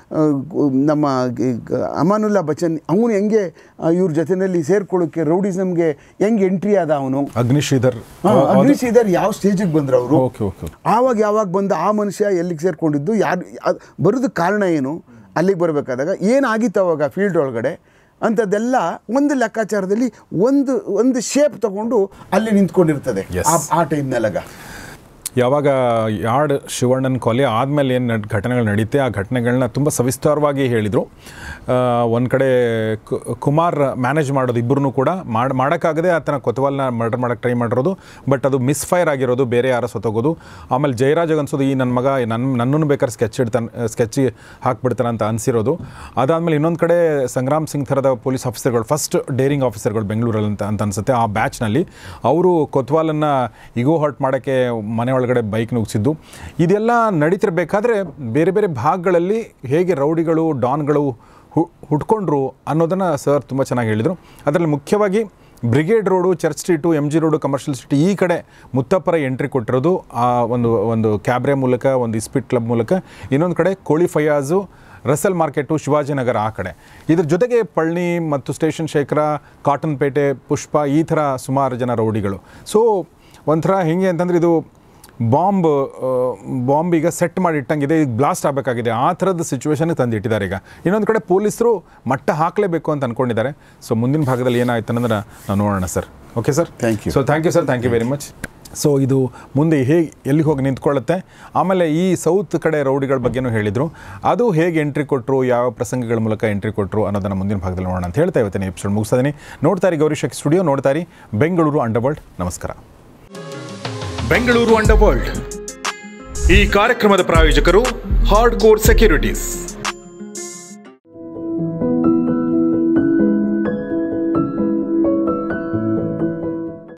ನಮ್ಮ ಅಮಾನುಲ್ಲಾ ಬಚ್ಚನ್ ಅವನು ಹೆಂಗೆ ಇವ್ರ ಜೊತೆಯಲ್ಲಿ ಸೇರ್ಕೊಳ್ಳೋಕ್ಕೆ ರೌಡಿಸಮ್ಗೆ ಹೆಂಗೆ ಎಂಟ್ರಿ ಆದ ಅವನು. ಅಗ್ನಿಶ್ರೀಧರ್ ಯಾವ ಸ್ಟೇಜಿಗೆ ಬಂದ್ರು ಅವರು, ಯಾವಾಗ ಬಂದ ಆ ಮನುಷ್ಯ ಎಲ್ಲಿಗೆ ಸೇರ್ಕೊಂಡಿದ್ದು, ಯಾರು ಬರೋದಕ್ಕೆ ಕಾರಣ ಏನು, ಅಲ್ಲಿಗೆ ಬರಬೇಕಾದಾಗ ಏನಾಗಿತ್ತು ಅವಾಗ ಫೀಲ್ಡ್ ಒಳಗಡೆ ಅಂಥದ್ದೆಲ್ಲ ಒಂದು ಲೆಕ್ಕಾಚಾರದಲ್ಲಿ ಒಂದು ಶೇಪ್ ತಗೊಂಡು ಅಲ್ಲಿ ನಿಂತ್ಕೊಂಡಿರ್ತದೆ ಆ ಟೈಮ್ನಲ್ಲಾಗ. ಯಾವಾಗ ಯಾರ್ಡ್ ಶಿವಣ್ಣನ ಕೊಲೆ ಆದಮೇಲೆ ಏನು ಘಟನೆಗಳು ನಡೀತೆ ಆ ಘಟನೆಗಳನ್ನ ತುಂಬ ಸವಿಸ್ತಾರವಾಗಿ ಹೇಳಿದರು. ಒಂದು ಕಡೆ ಕುಮಾರ್ ಮ್ಯಾನೇಜ್ ಮಾಡೋದು, ಇಬ್ಬರೂ ಕೂಡ ಮಾಡೋಕ್ಕಾಗದೆ ಆತನ ಕೊತ್ವಾಲ್ನ ಮರ್ಡರ್ ಮಾಡೋಕ್ಕೆ ಟ್ರೈ ಮಾಡಿರೋದು, ಬಟ್ ಅದು ಮಿಸ್ಫೈರ್ ಆಗಿರೋದು, ಬೇರೆ ಯಾರೋ ಸತ್ತೋಗೋದು. ಆಮೇಲೆ ಜಯರಾಜ್ ಅನ್ಸೋದು ಈ ನನ್ನ ಮಗ ನನ್ನನ್ನು ಬೇಕಾದ್ರೆ ಸ್ಕೆಚ್ ಹಾಕ್ಬಿಡ್ತಾನೆ ಅಂತ ಅನಿಸಿರೋದು. ಅದಾದಮೇಲೆ ಇನ್ನೊಂದು ಕಡೆ ಸಂಗ್ರಾಮ್ ಸಿಂಗ್ ಥರದ ಪೊಲೀಸ್ ಆಫೀಸರ್ಗಳು, ಫಸ್ಟ್ ಡೇರಿಂಗ್ ಆಫೀಸರ್ಗಳು ಬೆಂಗಳೂರಲ್ಲಿ ಅಂತ ಅನಿಸುತ್ತೆ ಆ ಬ್ಯಾಚ್ನಲ್ಲಿ, ಅವರು ಕೊತ್ವಾಲನ್ನು ಈಗೋ ಹರ್ಟ್ ಮಾಡೋಕ್ಕೆ ಮನೆ ಒಳಗಡೆ ಬೈಕ್ ನುಗ್ಸಿದ್ದು. ಇದೆಲ್ಲ ನಡೀತಿರ್ಬೇಕಾದ್ರೆ ಬೇರೆ ಬೇರೆ ಭಾಗಗಳಲ್ಲಿ ಹೇಗೆ ರೌಡಿಗಳು ಡಾನ್ಗಳು ಹುಟ್ಕೊಂಡ್ರು ಅನ್ನೋದನ್ನು ಸರ್ ತುಂಬ ಚೆನ್ನಾಗಿ ಹೇಳಿದರು. ಅದರಲ್ಲಿ ಮುಖ್ಯವಾಗಿ Brigade road, Church Street, MG road, Commercial Street ಈ ಕಡೆ ಮುತ್ತಪ್ಪರ ಎಂಟ್ರಿ ಕೊಟ್ಟಿರೋದು ಆ ಒಂದು ಕ್ಯಾಬ್ರೆ ಮೂಲಕ, ಒಂದು ಇಸ್ಪಿಟ್ ಕ್ಲಬ್ ಮೂಲಕ. ಇನ್ನೊಂದು ಕಡೆ ಕೋಳಿ ಫಯಾಜು, ರಸಲ್ ಮಾರ್ಕೆಟು, ಶಿವಾಜಿನಗರ ಆ ಕಡೆ. ಇದ್ರ ಜೊತೆಗೆ ಪಳ್ಳಿ ಮತ್ತು ಸ್ಟೇಷನ್ ಶೇಖರ, ಕಾಟನ್ಪೇಟೆ, ಪುಷ್ಪ ಈ ಥರ ಸುಮಾರು ಜನ ರೌಡಿಗಳು. ಸೊ ಒಂಥರ ಹೆಂಗೆ ಅಂತಂದರೆ ಇದು ಬಾಂಬ್ ಈಗ ಸೆಟ್ ಮಾಡಿ ಇಟ್ಟಂಗಿದೆ, ಈಗ ಬ್ಲಾಸ್ಟ್ ಆಗಬೇಕಾಗಿದೆ, ಆ ಥರದ ಸಿಚುವೇಶನ್ಗೆ ತಂದಿಟ್ಟಿದ್ದಾರೆ ಈಗ. ಇನ್ನೊಂದು ಕಡೆ ಪೊಲೀಸರು ಮಟ್ಟ ಹಾಕಲೇಬೇಕು ಅಂತ ಅಂದ್ಕೊಂಡಿದ್ದಾರೆ. ಸೊ ಮುಂದಿನ ಭಾಗದಲ್ಲಿ ಏನಾಯ್ತು ಅನ್ನೋದನ್ನ ನಾವು ನೋಡೋಣ sir. Okay sir, thank you. So thank you sir, thank you very much. So ಇದು ಮುಂದೆ ಹೇಗೆ ಎಲ್ಲಿಗೆ ಹೋಗಿ ನಿಂತ್ಕೊಳ್ಳುತ್ತೆ, ಆಮೇಲೆ ಈ ಸೌತ್ ಕಡೆ ರೌಡಿಗಳ ಬಗ್ಗೆನೂ ಹೇಳಿದರು, ಅದು ಹೇಗೆ ಎಂಟ್ರಿ ಕೊಟ್ಟರು, ಯಾವ ಪ್ರಸಂಗಗಳ ಮೂಲಕ ಎಂಟ್ರಿ ಕೊಟ್ಟರು ಅನ್ನೋದನ್ನು ಮುಂದಿನ ಭಾಗದಲ್ಲಿ ನೋಡೋಣ ಅಂತ ಹೇಳ್ತಾ ಇವತ್ತಿನ ಎಪಿಸೋಡ್ ಮುಗಿಸ್ತಾ ಇದ್ದೀನಿ. ನೋಡ್ತಾ ಇರಿ ಗೌರಿಶಕ್ತಿ ಸ್ಟುಡಿಯೋ, ನೋಡ್ತಾ ಇರಿ ಬೆಂಗಳೂರು ಅಂಡರ್ವರ್ಲ್ಡ್. ನಮಸ್ಕಾರ. ಬೆಂಗಳೂರು ಅಂಡರ್ವರ್ಲ್ಡ್ ಈ ಕಾರ್ಯಕ್ರಮದ ಪ್ರಾಯೋಜಕರು ಹಾರ್ಡ್ ಕೋರ್ ಸೆಕ್ಯೂರಿಟೀಸ್.